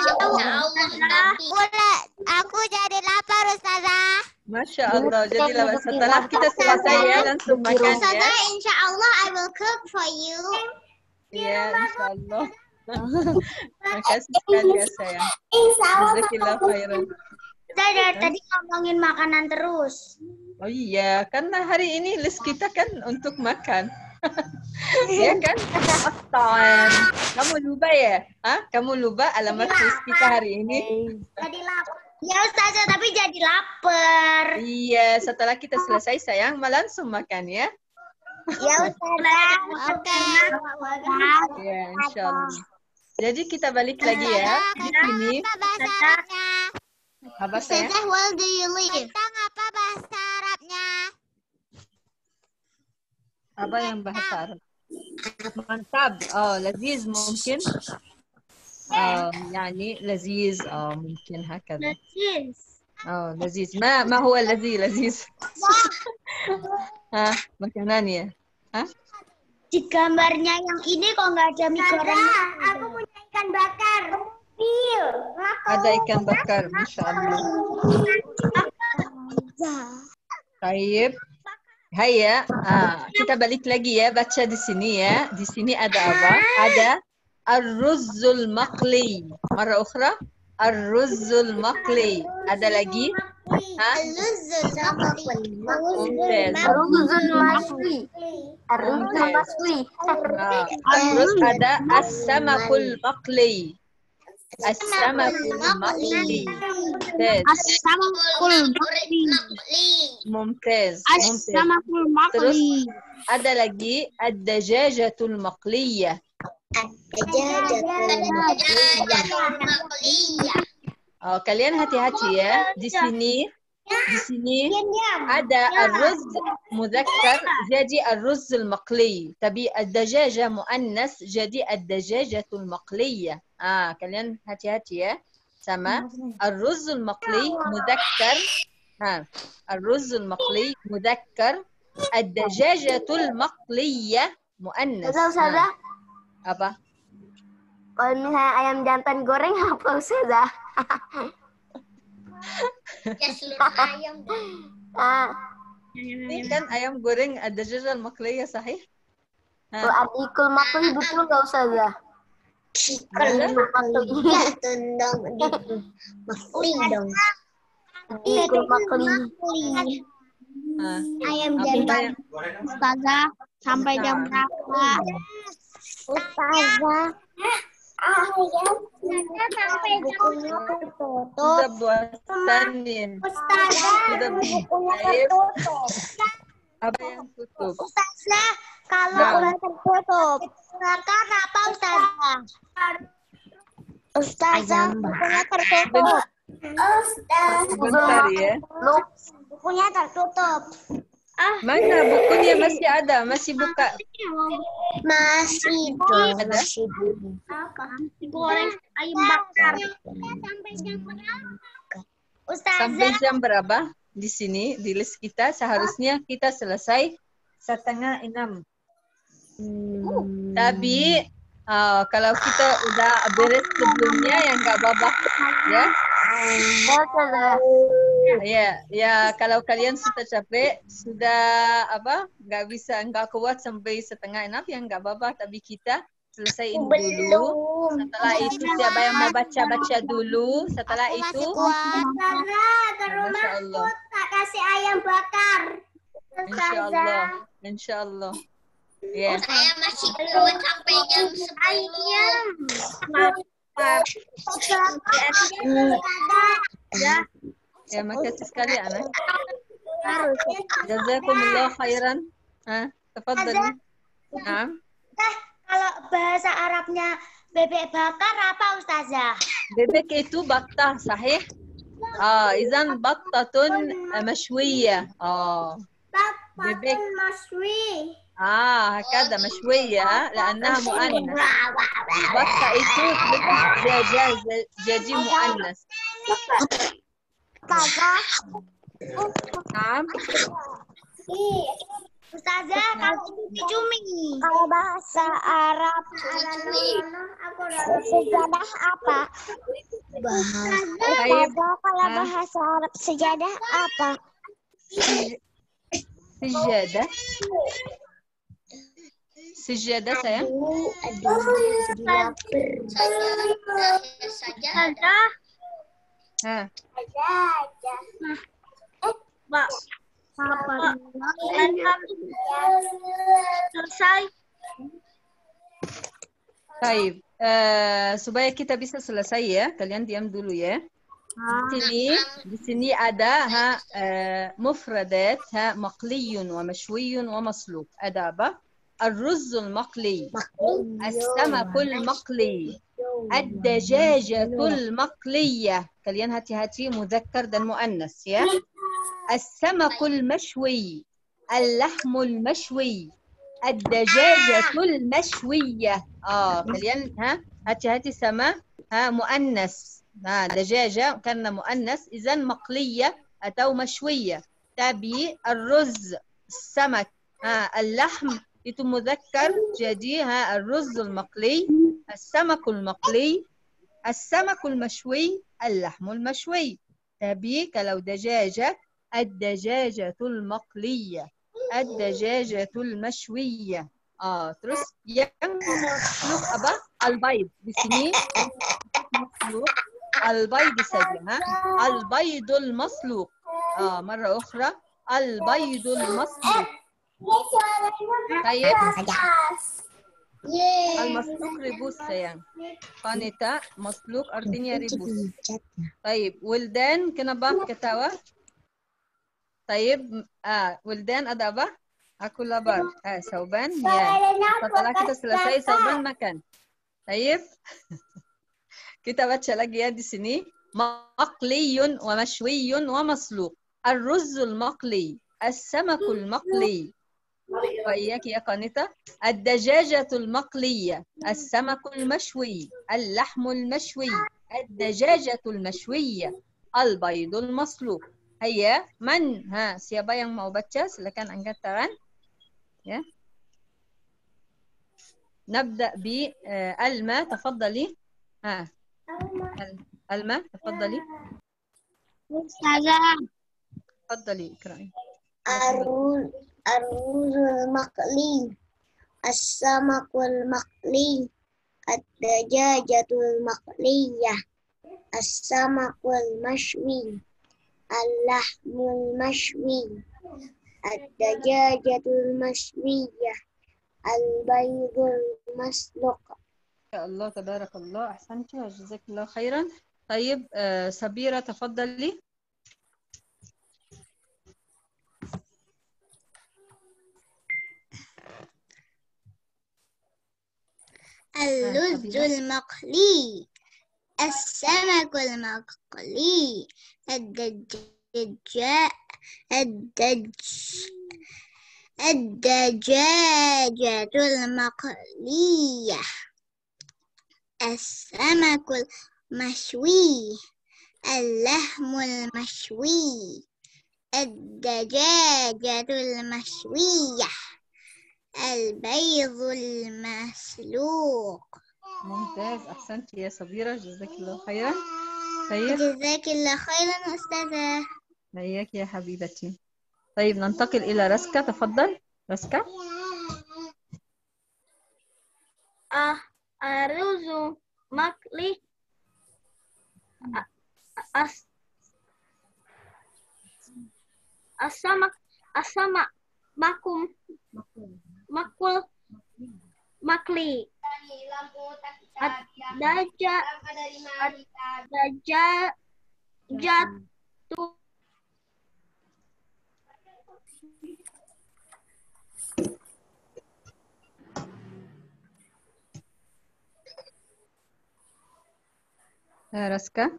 Aku jadi lapar, Ustazah. Masya Allah. Jadi setelah kita selesai ya, langsung makan ya. Ustazah, insyaallah I will cook for you. Ya, insyaallah. Makasih sekali ya sayang. Jazakallah khairan. Ustazah, tadi ngomongin makanan terus. Oh iya, karena hari ini list kita kan untuk makan. Ya kan? Aftan. Kamu lupa ya? Kamu lupa alamat list kita hari ini? Jadi lapar. Ya Ustazah, tapi jadi lapar. Iya, setelah kita selesai sayang, langsung makan ya. Ya Ustazah. Oke. Ya, insyaallah. Jadi kita balik lagi ya. Di sini. Apa bahasa Arabnya? Apa sayang? Ustazah, where do you live? Tentang apa bahasa Arabnya? Apa yang bahasa Arab? Mantap. Laziz mungkin. يعني لذيذ ممكن هكذا. Lezis. لذيذ. ما هو الذي لذيذ؟ makanannya. Di gambarnya yang ini kok nggak ada mie goreng? Aku punya ikan bakar. Ada ikan bakar, masya Allah. Baik. Hayya, kita balik lagi ya, baca di sini ya. Di sini ada apa? Ada ar-ruzzul maqli. Marah ukhra, ar-ruzzul maqli. Ada lagi? Al-ruzzul maqli. Mumtaz. Ar-ruzzul Terus ada as-samakul maqli. As-samakul maqli. Mumtaz. Mumtaz. Terus ada lagi ad-dajajatul maqliyah. Kalian hati-hati ya. Di sini ada ar-ruz mudzakkar jadi ar-ruzzul maqli. Tapi ad-dajaja muannas jadi ad-dajajatul maqliyah. Kalian hati-hati ya. Sama ar-ruzzul maqli mudzakkar. Ar-ruzzul maqli mudzakkar, ad-dajajatul maqliyah muannas. Apa? Kalau misalnya ayam jantan goreng apa Ustazah? Ya seluruh ayam. Ini kan ayam goreng ada jajal makliyah sahih? Kalau adikul makli betul nggak Ustazah? Adikul makli. Ayam jantan. Ustazah, sampai jam berapa? Ustazah. Sampai jam Sudah buatan nih. Sudah tutup. Apa yang tutup? Ustazah, kalau udah tertutup, silakan apa Ustazah? Ustazah, bukunya tertutup. Sebentar ya. Bukunya tertutup. Mana bukunya masih ada, masih buka. Masih dong. Ada? Goreng ayam bakar. Sampai jam berapa? Ustazah. Sampai jam berapa? Di sini, di list kita, seharusnya kita selesai 5:30. Tapi, kalau kita udah beres sebelumnya, ya nggak apa-apa. Ya. Ya, kalau kalian sudah capek, sudah nggak kuat sampai 5:30, ya nggak apa-apa. Tapi kita selesaiin dulu. Setelah itu siapa yang mau baca dulu? Setelah itu Karena Masya Allah. tak kasih ayam bakar. Insya Allah. Ya. Saya masih belum sampai jam 10. Ya, makasih sekali anak. Jazakumullah khairan. Tafadhali. Naam. Kalau bahasa Arabnya bebek bakar apa Ustazah? Bebek itu baktah, sahih? Izan baktatun mashwiyah. bebek. Maswi. هكذا مشوية لأنها مؤنث. بطة itu jadi مؤنث. نعم. Ustazah, kalau cumi. Kalau bahasa Arab sejadah apa? Kalau bahasa Arab sejadah apa? Sejadah sayang. Selesai. Baik, supaya kita bisa selesai ya, kalian diam dulu ya. Di sini ada mufradat maqliyun wa mashwiyun wa masluk. Ada apa? الرز المقلي السمك المقلي الدجاجة المقلية. Kalian hati-hati muzakkar dan muannas ya. السمك المشوي اللحم المشوي الدجاجة المشوية. kalian hati-hati sama muannas. دجاجة كان مؤنث إذا مقلية أو مشوية. Tapi الرز السمك اللحم itu muzakkar, jadi الرز المقلي السمك المقلي السمك المشوي اللحم المشوي. Tapi kalau دجاجة الدجاجة المقلية الدجاجة المشوية. Terus yang makhluk apa? Al-bayd. Di sini makhluk al-bayd saja. Al-baydul masluq. مرة أخرى al-baydul masluq. Baik. Al-masluk ribus sayang. Qanita masluk artinya ribus. Baik, Wildan kenapa ketawa? Baik, Wildan ada apa? Aku lapar. Sauban ya. Setelah kita selesai Sauban makan. Baik. Kita baca lagi ya di sini. Maqliyun wa mashwiyun wa masluk. Ar-ruzzul maqli, as-samakul maqli. وإياك يا قانتة الدجاجة المقلية السمك المشوي اللحم المشوي الدجاجة المشوية البيض المسلوق. هيا من siapa yang mau baca silakan angkat tangan ya. نبدأ بألما تفضلي. ألما تفضلي. تفضلي اقرأي. الرز المقلي السمك المقلي الدجاجة المقلية السمك المشوي اللحم المشوي الدجاجة المشوية البيض المسلوق. ما شاء الله تبارك الله أحسنت جزاك الله خيرا. طيب سبيرة تفضلي. الرز المقلي السمك المقلي الدجاجة المقلية السمك المشوي اللحم المشوي الدجاجة المشوية البيض المسلوق. ممتاز أحسنت يا صبيرة جزاك الله خيرا. طيب جزاك الله خيرا أستاذة. حياك يا حبيبتي. طيب ننتقل إلى رسكة. تفضل رسكة. Arruzu makli makul makli jatu Raska.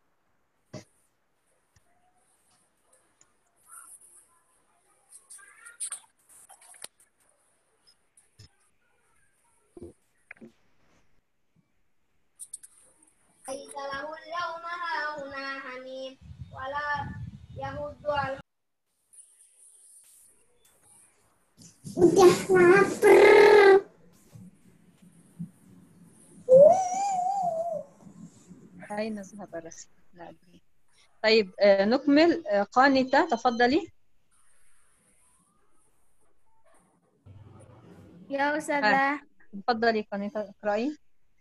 Udah lapar. أين ذهب رسم؟ لا أدري. طيب نكمل. قانتة تفضلي. يا أستاذة. تفضلي قانتة اقرأي.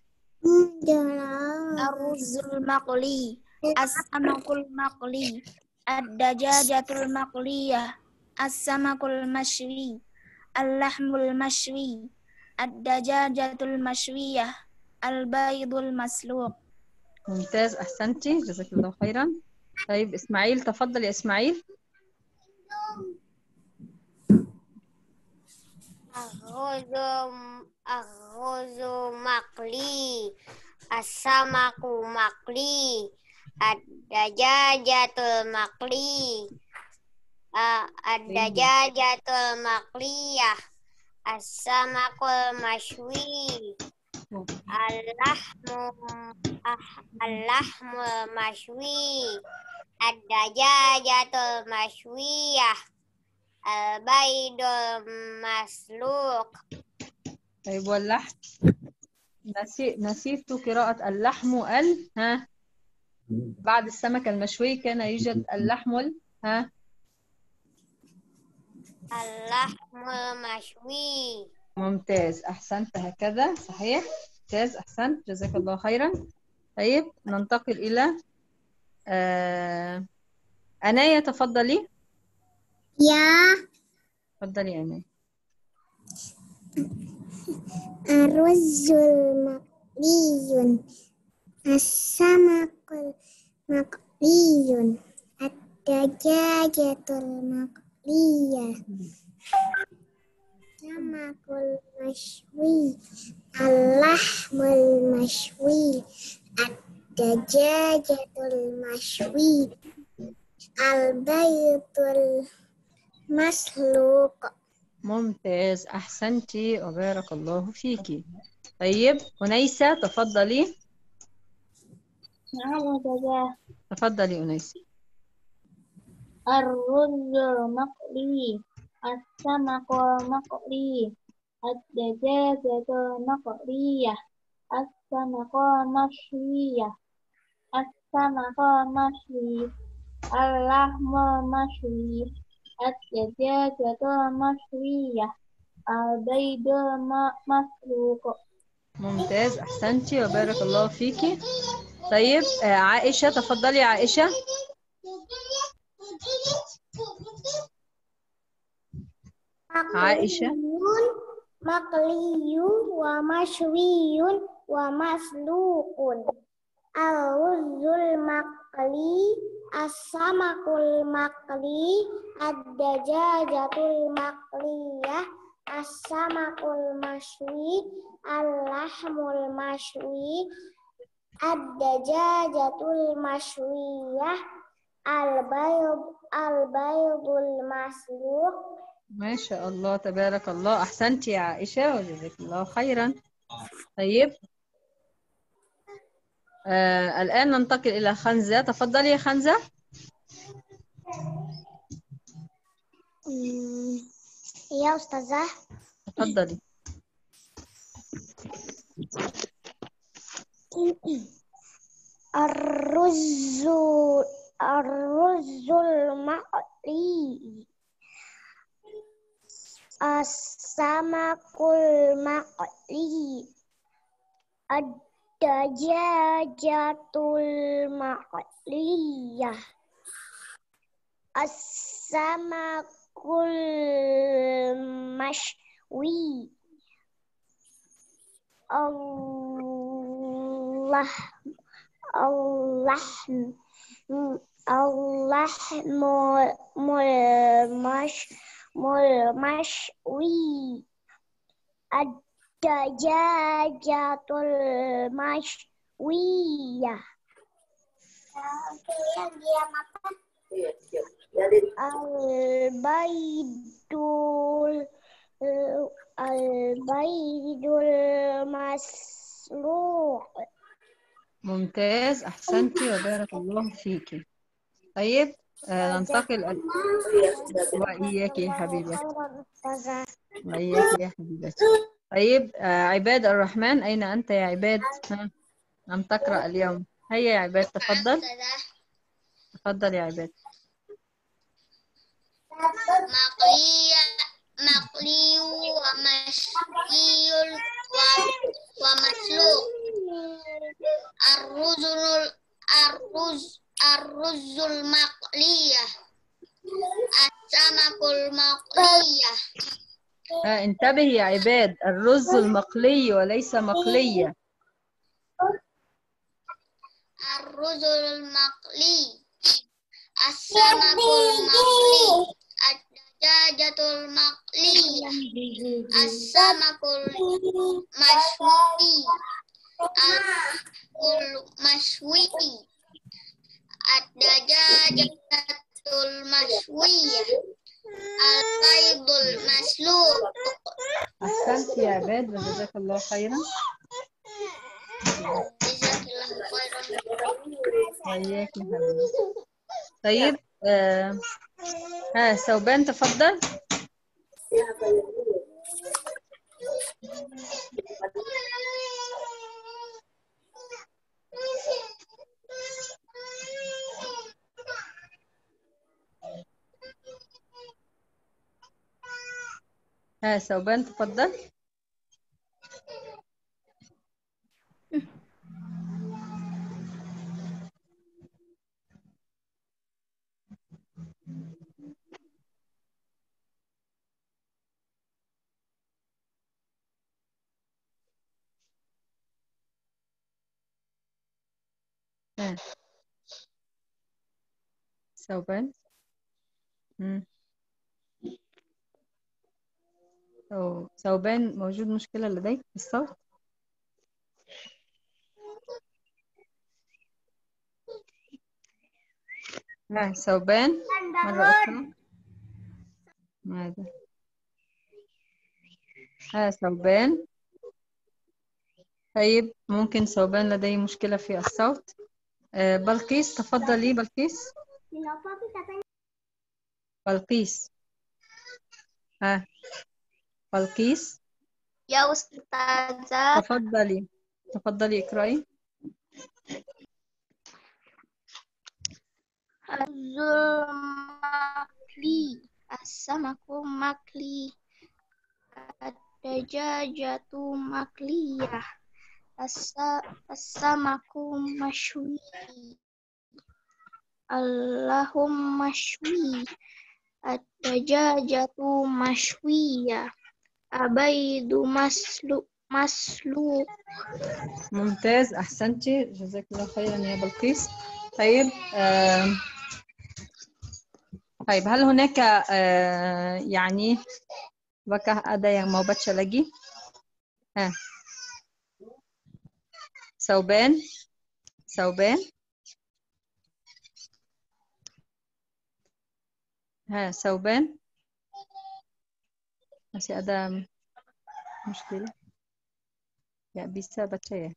الرز المقلي السمك المقلي الدجاجة المقلية السمك المشوي اللحم المشوي الدجاجة المشوية البيض المسلوق. ممتاز، أحسنتي، جزاك الله خيرا. طيب إسماعيل تفضل يا إسماعيل. الرز مقلي السمك مقلي الدجاجة المقلي الدجاجة المقلية السمك المشوي اللحم المشوي الدجاجة المشوية البيض المسلوق. طيب واللحم؟ نسيت قراءة اللحم بعد السمك المشوي كان يوجد اللحم اللحم المشوي. ممتاز، أحسنت، هكذا صحيح. ممتاز، أحسنت، جزاك الله خيرا. طيب ننتقل إلى أنايا تفضلي. يا تفضلي أنايا. الرز المقلي السمك المقلي الدجاجة المقلية السمك المشوي اللحم المشوي الدجاجة المشوي البيض المسلوق. ممتاز، أحسنتي وبارك الله فيكي. طيب أنيسة تفضلي. تفضلي أنيسة. الرز المقلي السمك المقلي الدجاجة المقلية السمك المشوية السمك المشوي اللحم المشوي الدجاجة المشوية البيض المسلوق. ممتاز، أحسنتي وبارك الله فيكي. طيب عائشة تفضلي. عائشة. عائشة. مقلي ومشوي ومسلوق الرز المقلي السمك المقلي الدجاجة المقلية السمك المشوي اللحم المشوي الدجاجة المشوية البيض المسلوق. ما شاء الله تبارك الله، أحسنتي يا عائشة وجزاك الله خيرا. طيب الآن ننتقل إلى خنزة. تفضلي يا خنزة. يا أستاذة. تفضلي. الرز المقلي السمك المقلي Ad-dajajatul maqliyah. As-samakul mashwi. Allahmul mashwi. Ad-dajajatul mashwiyah. Yang dia makan al-baydul masluq. ممتاز، أحسنتي وبارك الله فيكي. طيب ننتقل وإياك يا حبيبتي، وإياك يا حبيبتي. طيب عباد الرحمن، أين أنت يا عباد؟ لم تقرأ اليوم. هيا يا عباد، تفضل. تفضل يا عباد. مقلي ومشوي ومسلوق. الرز المقلية. السمك المقلية. انتبهي يا عباد، الرز المقلي وليس مقلية. الرز المقلي. السمك المقلي. الدجاجة المقلية. السمك المشوي. المشوي. الدجاجة المشوية. البيض المسلوق. أحسنت يا عباد وجزاك الله خيرا. جزاك الله خيرا. وإياك يا حبيبي. طيب ثوبان تفضل. ثوبان تفضل. ثوبان. ثوبان، موجود مشكلة لديك في الصوت؟ ثوبان مرة أخرى. ماذا؟ ثوبان. طيب ممكن ثوبان لديه مشكلة في الصوت. بلقيس تفضلي. بلقيس. بلقيس. بلقيس. يا أستاذة. تفضلي. تفضلي اقرأي. المقلي. السمك مقلي. الدجاجة مقلية. السمك مشوي. اللهم مشوي. الدجاجة مشوية. البيض مسلوق. ممتاز، أحسنتي جزاك الله خيرا يا بلقيس. طيب طيب هل هناك يعني apakah ada yang mau baca lagi? ثوبان. ثوبان. ثوبان. masih ada muskilah? Ya bisa baca ya.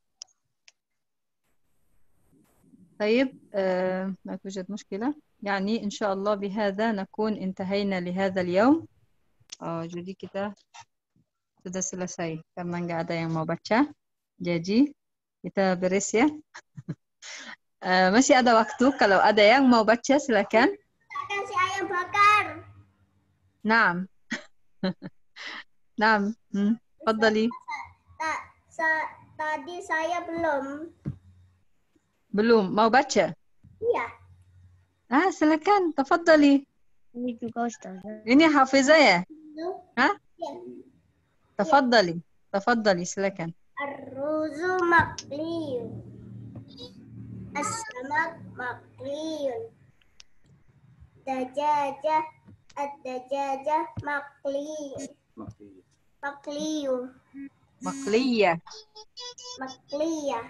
طيب ما توجد مشكلة. يعني إن شاء الله بهذا نكون انتهينا لهذا اليوم. Jadi kita sudah selesai karena nggak ada yang mau baca. Jadi kita beres ya. Masih ada waktu, kalau ada yang mau baca silakan. Kasih ayam bakar. Naam. Naam. تفضلي. Tadi saya belum. Belum. Mau baca? Iya. Silakan. Tafadhali. Ini juga Ustaz. Ini Hafizah ya? Iya. Tafadhali. Tafadhali, silakan. Ar-ruzu maqliyun. As-samak maqliyun. Dajajah. Ad-dajajah maqliyun. Maqliyun. Maqliyah. Maqliyah.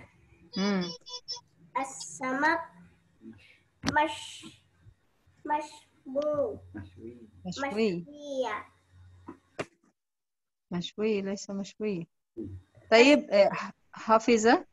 As-samak mashbu. مشوي. Mashwiyah. مشوي ليس مشوي. طيب Hafizah.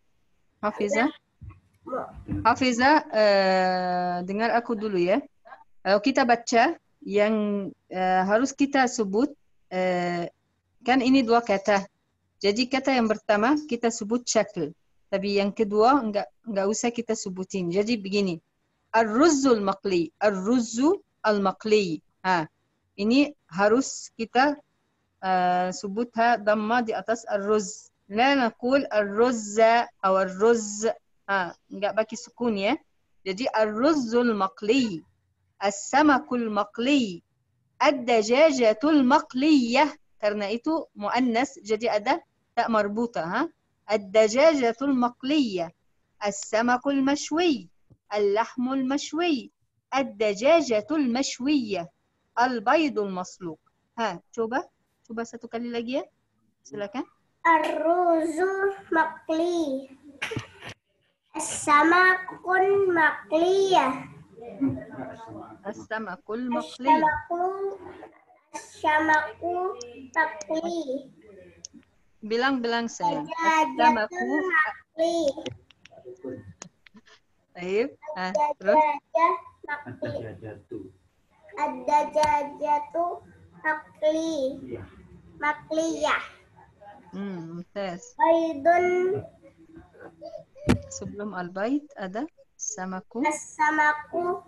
Dengar aku dulu ya. Kalau kita baca yang harus kita sebut kan ini dua kata. Jadi kata yang pertama kita sebut syakl. Tapi yang kedua enggak usah kita sebutin. Jadi begini. Ar-ruzzul maqli. Ar-ruzzu al-maqli. Ini harus kita sebutha dhamma di atas ar-ruz. La naqul ar-ruzza atau ar-ruzz. Enggak pakai sukun ya. Jadi ar-ruzzul maqli. As-samakul maqli. Ad-dajajatul maqliyah. Karena itu muannas jadi ada tak marbuta. Ad-dajajatul maqliyah. As-samakul mashwi. Al-lahmul mashwi. Ad-dajajatul mashwiyah. Al-baydul masluk. Coba satu kali lagi ya. Silakan. Ar-ruzu maqli. As-samakun maqliyah. As-samakul maqli. As-samaku maqli. Bilang saya. As-samaku maqli. Baik. Terus. Ad-dajajatu maqli. Maqliyah. Mumtaz. Baydun. Sebelum al-bait ada samaku. As-samaku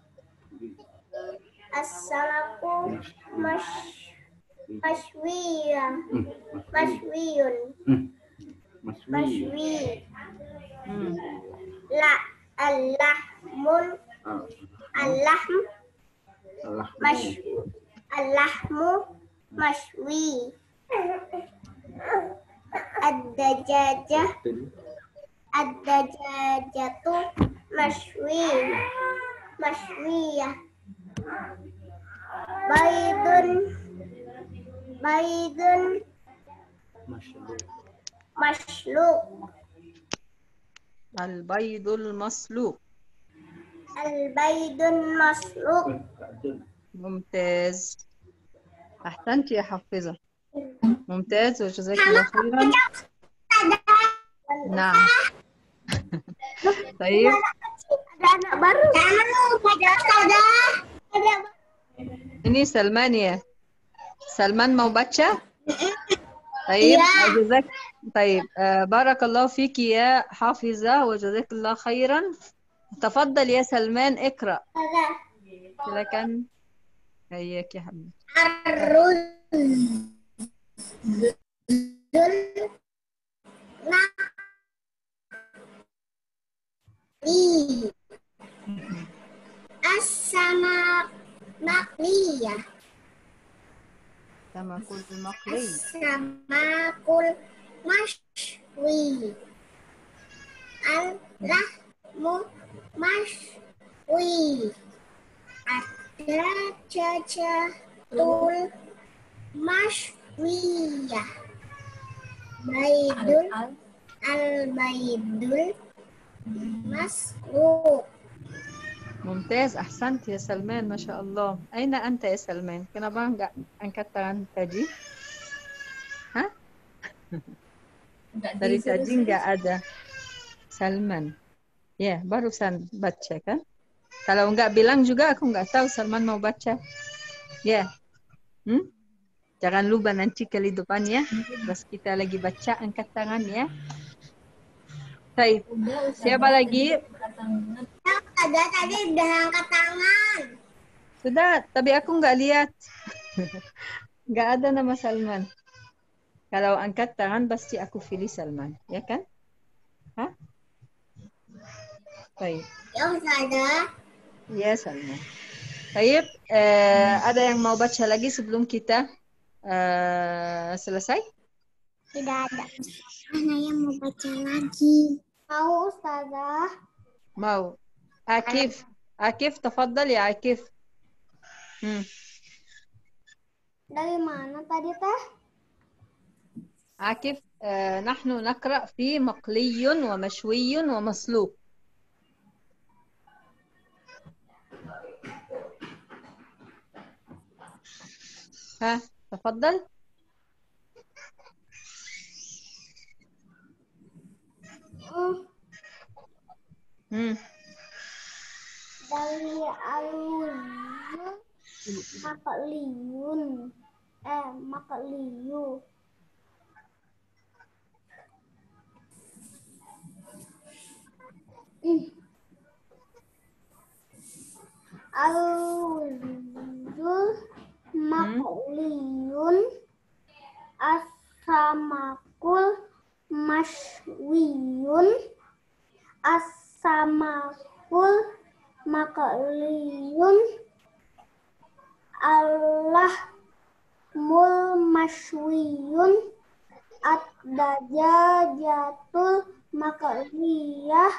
mashwiyah. Mashwiyun. Mashwi. La al-lahmun. Al-lahm. Al-lahmu mashwi. Ad-dajajah. Ad-dajajatu mashwiyah. Baydun masluk. Al-baydul masluk. Al-baydun masluk. ممتاز. أحسنت يا حافظة. ممتاز وجزاك الله خيرا. نعم. طيب. Ada anak baru. Ini Salman ya. Salman mau baca? طيب. جزاك. طيب. بارك الله فيك يا حافظة وجزاك الله خيرا. تفضل يا سلمان اقرأ. silakan. Hayyak ya Habib. As-samak maqliyah. Samakul maqli. As-samakul mashwi. Al-lahmu mashwi. Ad-dajajatul mashwiyah. Baydul al-baydul masluk. ممتاز أحسنت يا سلمان ما شاء الله. أين أنت يا سلمان؟ Kenapa enggak angkat tangan tadi? Dari tadi enggak ada Salman. Ya, barusan baca kan? Kalau enggak bilang juga aku enggak tahu Salman mau baca. Ya. Jangan lupa nanti kali depan ya. Pas kita lagi baca angkat tangan ya. Baik. Siapa lagi? Ada tadi udah angkat tangan. Sudah, tapi aku nggak lihat. Nggak ada nama Salman. Kalau angkat tangan pasti aku pilih Salman, ya kan? Hah? Baik. Ya Ustazah. Ya Salman. Baik, ada yang mau baca lagi sebelum kita selesai? Tidak ada. Mana yang mau baca lagi? Mau Ustazah. mau. Akif, tafadhal ya Akif. Dari mana tadi teh? عاكف نحن نقرأ في مقلي ومشوي ومسلوق. ها تفضل. Dari makliyun. Makliyu. Al-wuzul makliyun as-samakul mashwiyun as-samakul makliyun allahmul mashwiyun ad-dajajatul makliyah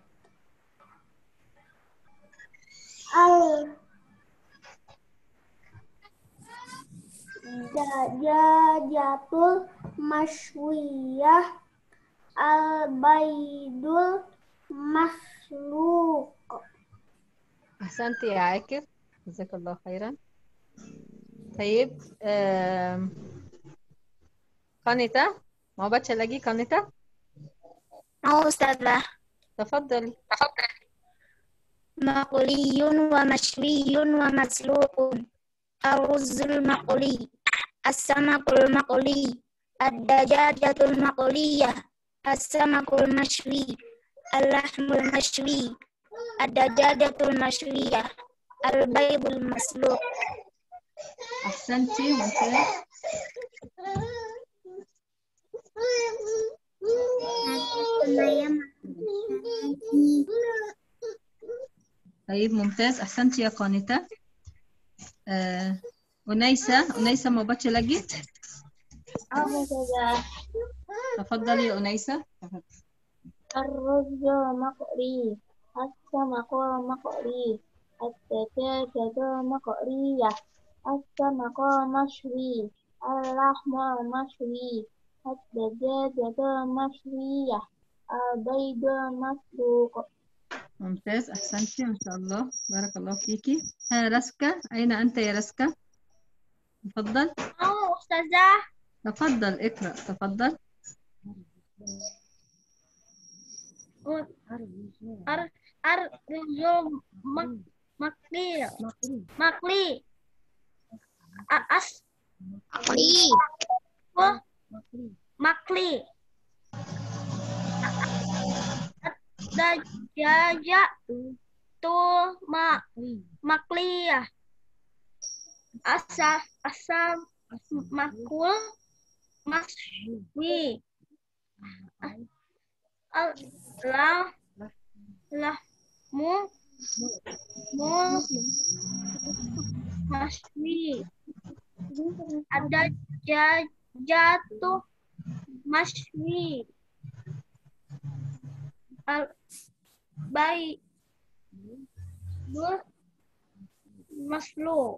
al-dajajatul mashwiyah al-baidul masluq. أحسنت يا عاكف جزاك الله خيرا. طيب قانتة mau baca lagi قانتة؟ Mau Ustazah. تفضل. Maqliyun wa mashwiyun wa masluqun. Ar-ruzzul maqli. As-samakul maqli. Ad-dajajatul maqliyah. As-samakul mashwi. Al-lahmul mashwi. Ad-dajajatul mashwiyah. Al-baydul masluq. أحسنتي ممتاز. طيب ممتاز أحسنتي يا قانتة. أنيسة ما باتش لقي. تفضلي يا أنيسة. الرز مقري السمك مقري الدجاجة مقرية السمك مشوي اللحم مشوي الدجاجة مشوية البيض مسلوق. ممتاز أحسنتي ما شاء الله بارك الله فيكي. ها رسكة أين أنت يا رسكة؟ تفضل. أستاذة. تفضل اقرأ تفضل. الرز مقلي مقلي الدجاجة مقلية السمك مشوي مشوي الدجاجة مشوي البيض مسلوق.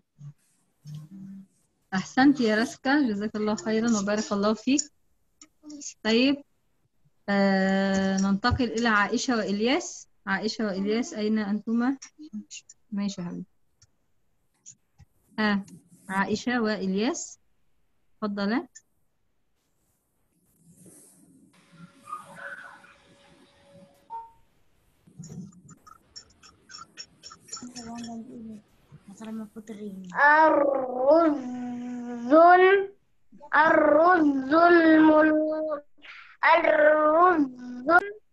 أحسنت يا رسكة جزاك الله خيرا وبارك الله فيك. طيب ننتقل إلى عائشة وإلياس. عائشة وإلياس أين أنتما؟ ماشي يا حبيبي. عائشة وإلياس تفضلا. الرز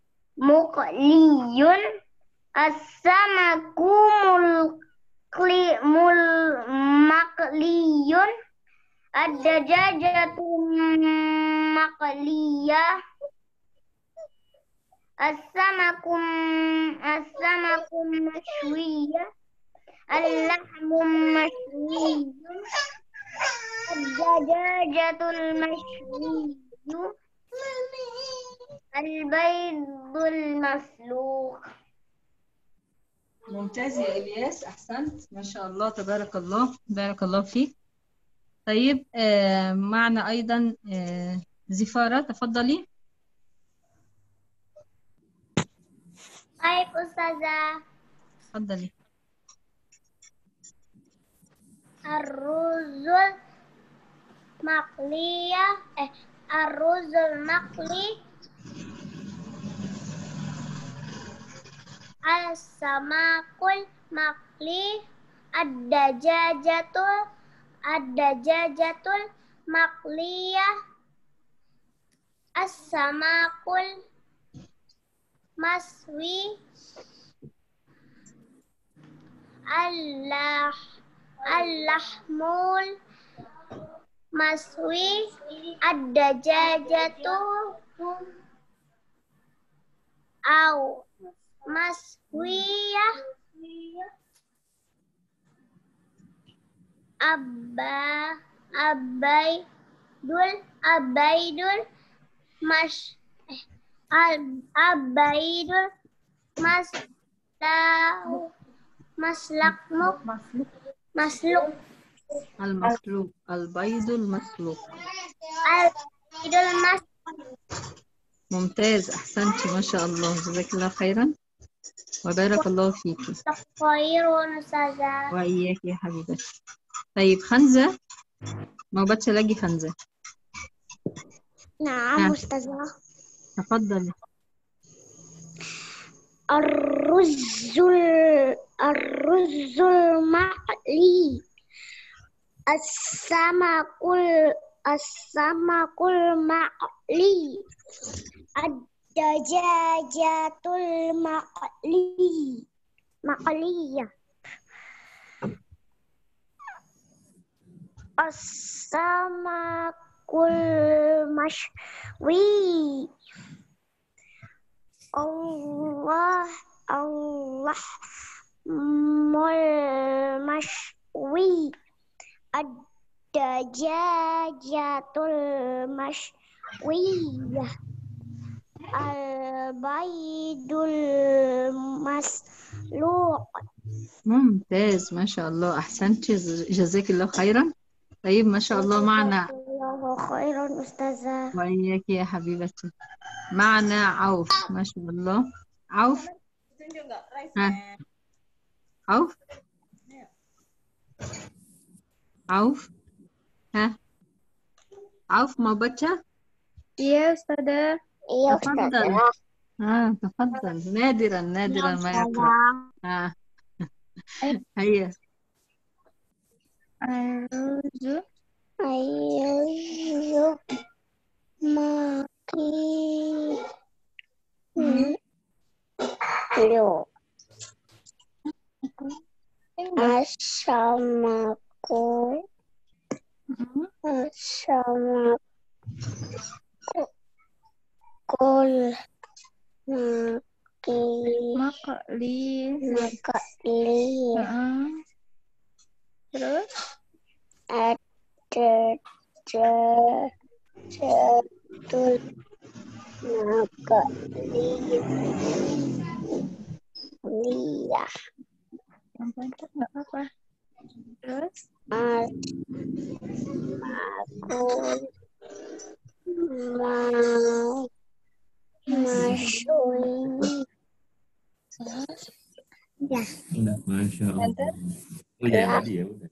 مقلي السمك مقلي Ad-dajajatul maqliyah. As-samakum mashwiyah. Al-lahmum mashwiyun. Ad-dajajatul mashwiyun. Al-baydul masluq. ممتاز يا إلياس، أحسنت ما شاء الله، تبارك الله، بارك الله فيك. طيب معنا أيضا زفارة، تفضلي. Baik Ustazah. تفضلي. Ar-ruzul maqliyah ar-ruzul maqli as-samakul maqli ad-dajajatul maqliyah as-samakul maswi al-lahmul maswi ad-dajajatu au maswiyah abaidul masluk المسلوق، البيض المسلوق. البيض المسلوق. ممتاز، أحسنتي ما شاء الله، جزاك الله خيرا وبارك الله فيكي. خير ونسازا. وإياك يا حبيبتي. طيب خنزة، ما باتش لاقي خنزة. نعم أستاذة. تفضلي. الرز المقلي السمك المقلي الدجاجة المقلية السمك المشوي اللحم المشوي الدجاجة المشوية البيض المسلوق. ممتاز ما شاء الله، أحسنتي جزاك الله خيرا. طيب ما شاء الله معنا. الله خيرا أستاذة. وإياك يا حبيبتي. معنا عوف، ما شاء الله. عوف. ها. عوف. عوف. ها. عوف ما بتشا؟ Iya Ustazah. Iya تفضل. تفضل. نادرا ما يقرأ. هيا. الرز Makli. Terus Jatul Makliyah. yang panjang nggak apa-apa. Terus Masyui. Ya. Masya Allah. Udah tadi ya udah.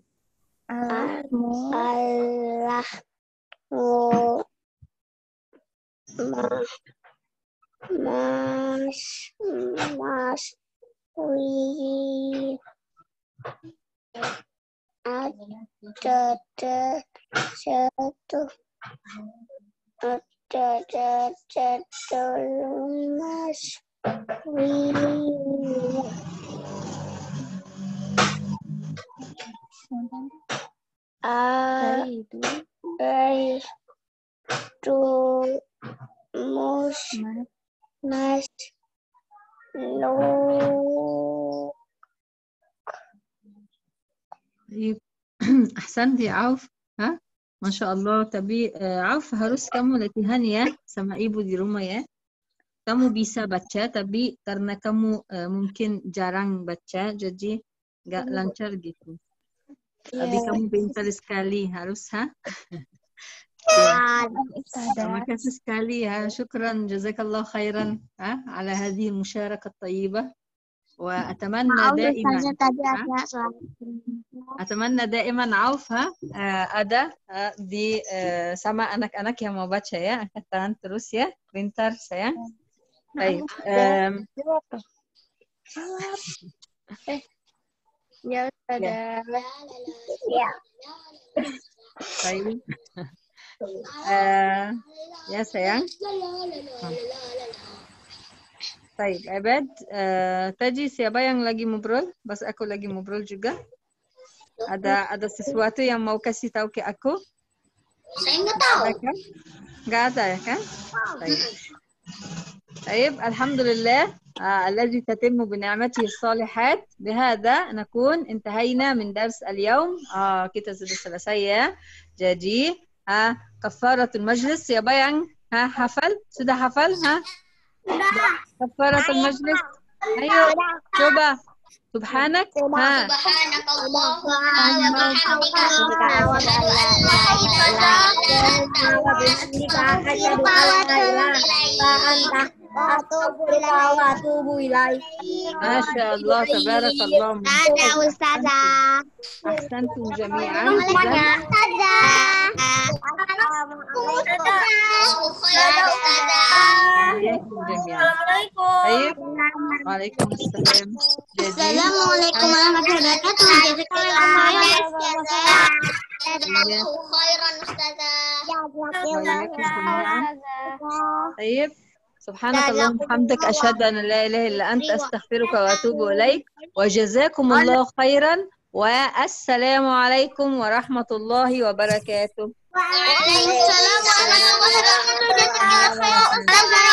Ahsanti Auf. Masya Allah. Tapi Auf, harus kamu latihan ya sama ibu di rumah ya. Kamu bisa baca, tapi karena kamu mungkin jarang baca, jadi nggak lancar gitu. Tapi kamu pintar sekali, harus terima kasih sekali ya. Syukran, jazakallah khairan ala hadhihi al-musyarakah at-tayyibah. Wa atamanna daiman Auf ada di sama anak-anak yang mau baca ya. Angkat tangan terus ya. Pintar sayang. Baik. Ya, ada. Ya. Baik. Ya sayang. Baik, Abed. Tadi siapa yang lagi ngobrol? Pas aku lagi ngobrol juga. Ada sesuatu yang mau kasih tahu ke aku? Saya nggak tahu. Ada kan? Nggak ada ya kan? Baik. طيب الحمد لله الذي تتم بنعمته الصالحات. بهذا نكون انتهينا من درس اليوم. Kita sudah selesai ya. Jadi kafaratul majlis, siapa yang hafal? Sudah hafal? Kafaratul majlis. Ayo coba. Subhanak. Masya Allah, tabarakallah. Ahsantum jami'an. Waalaikumsalam. Assalamualaikum warahmatullahi wabarakatuh. طيب سبحانك اللهم وبحمدك أشهد أن لا إله إلا أنت أستغفرك وأتوب إليك وجزاكم الله خيرا والسلام عليكم ورحمة الله وبركاته. Waalaikumsalam warahmatullahi wabarakatuh.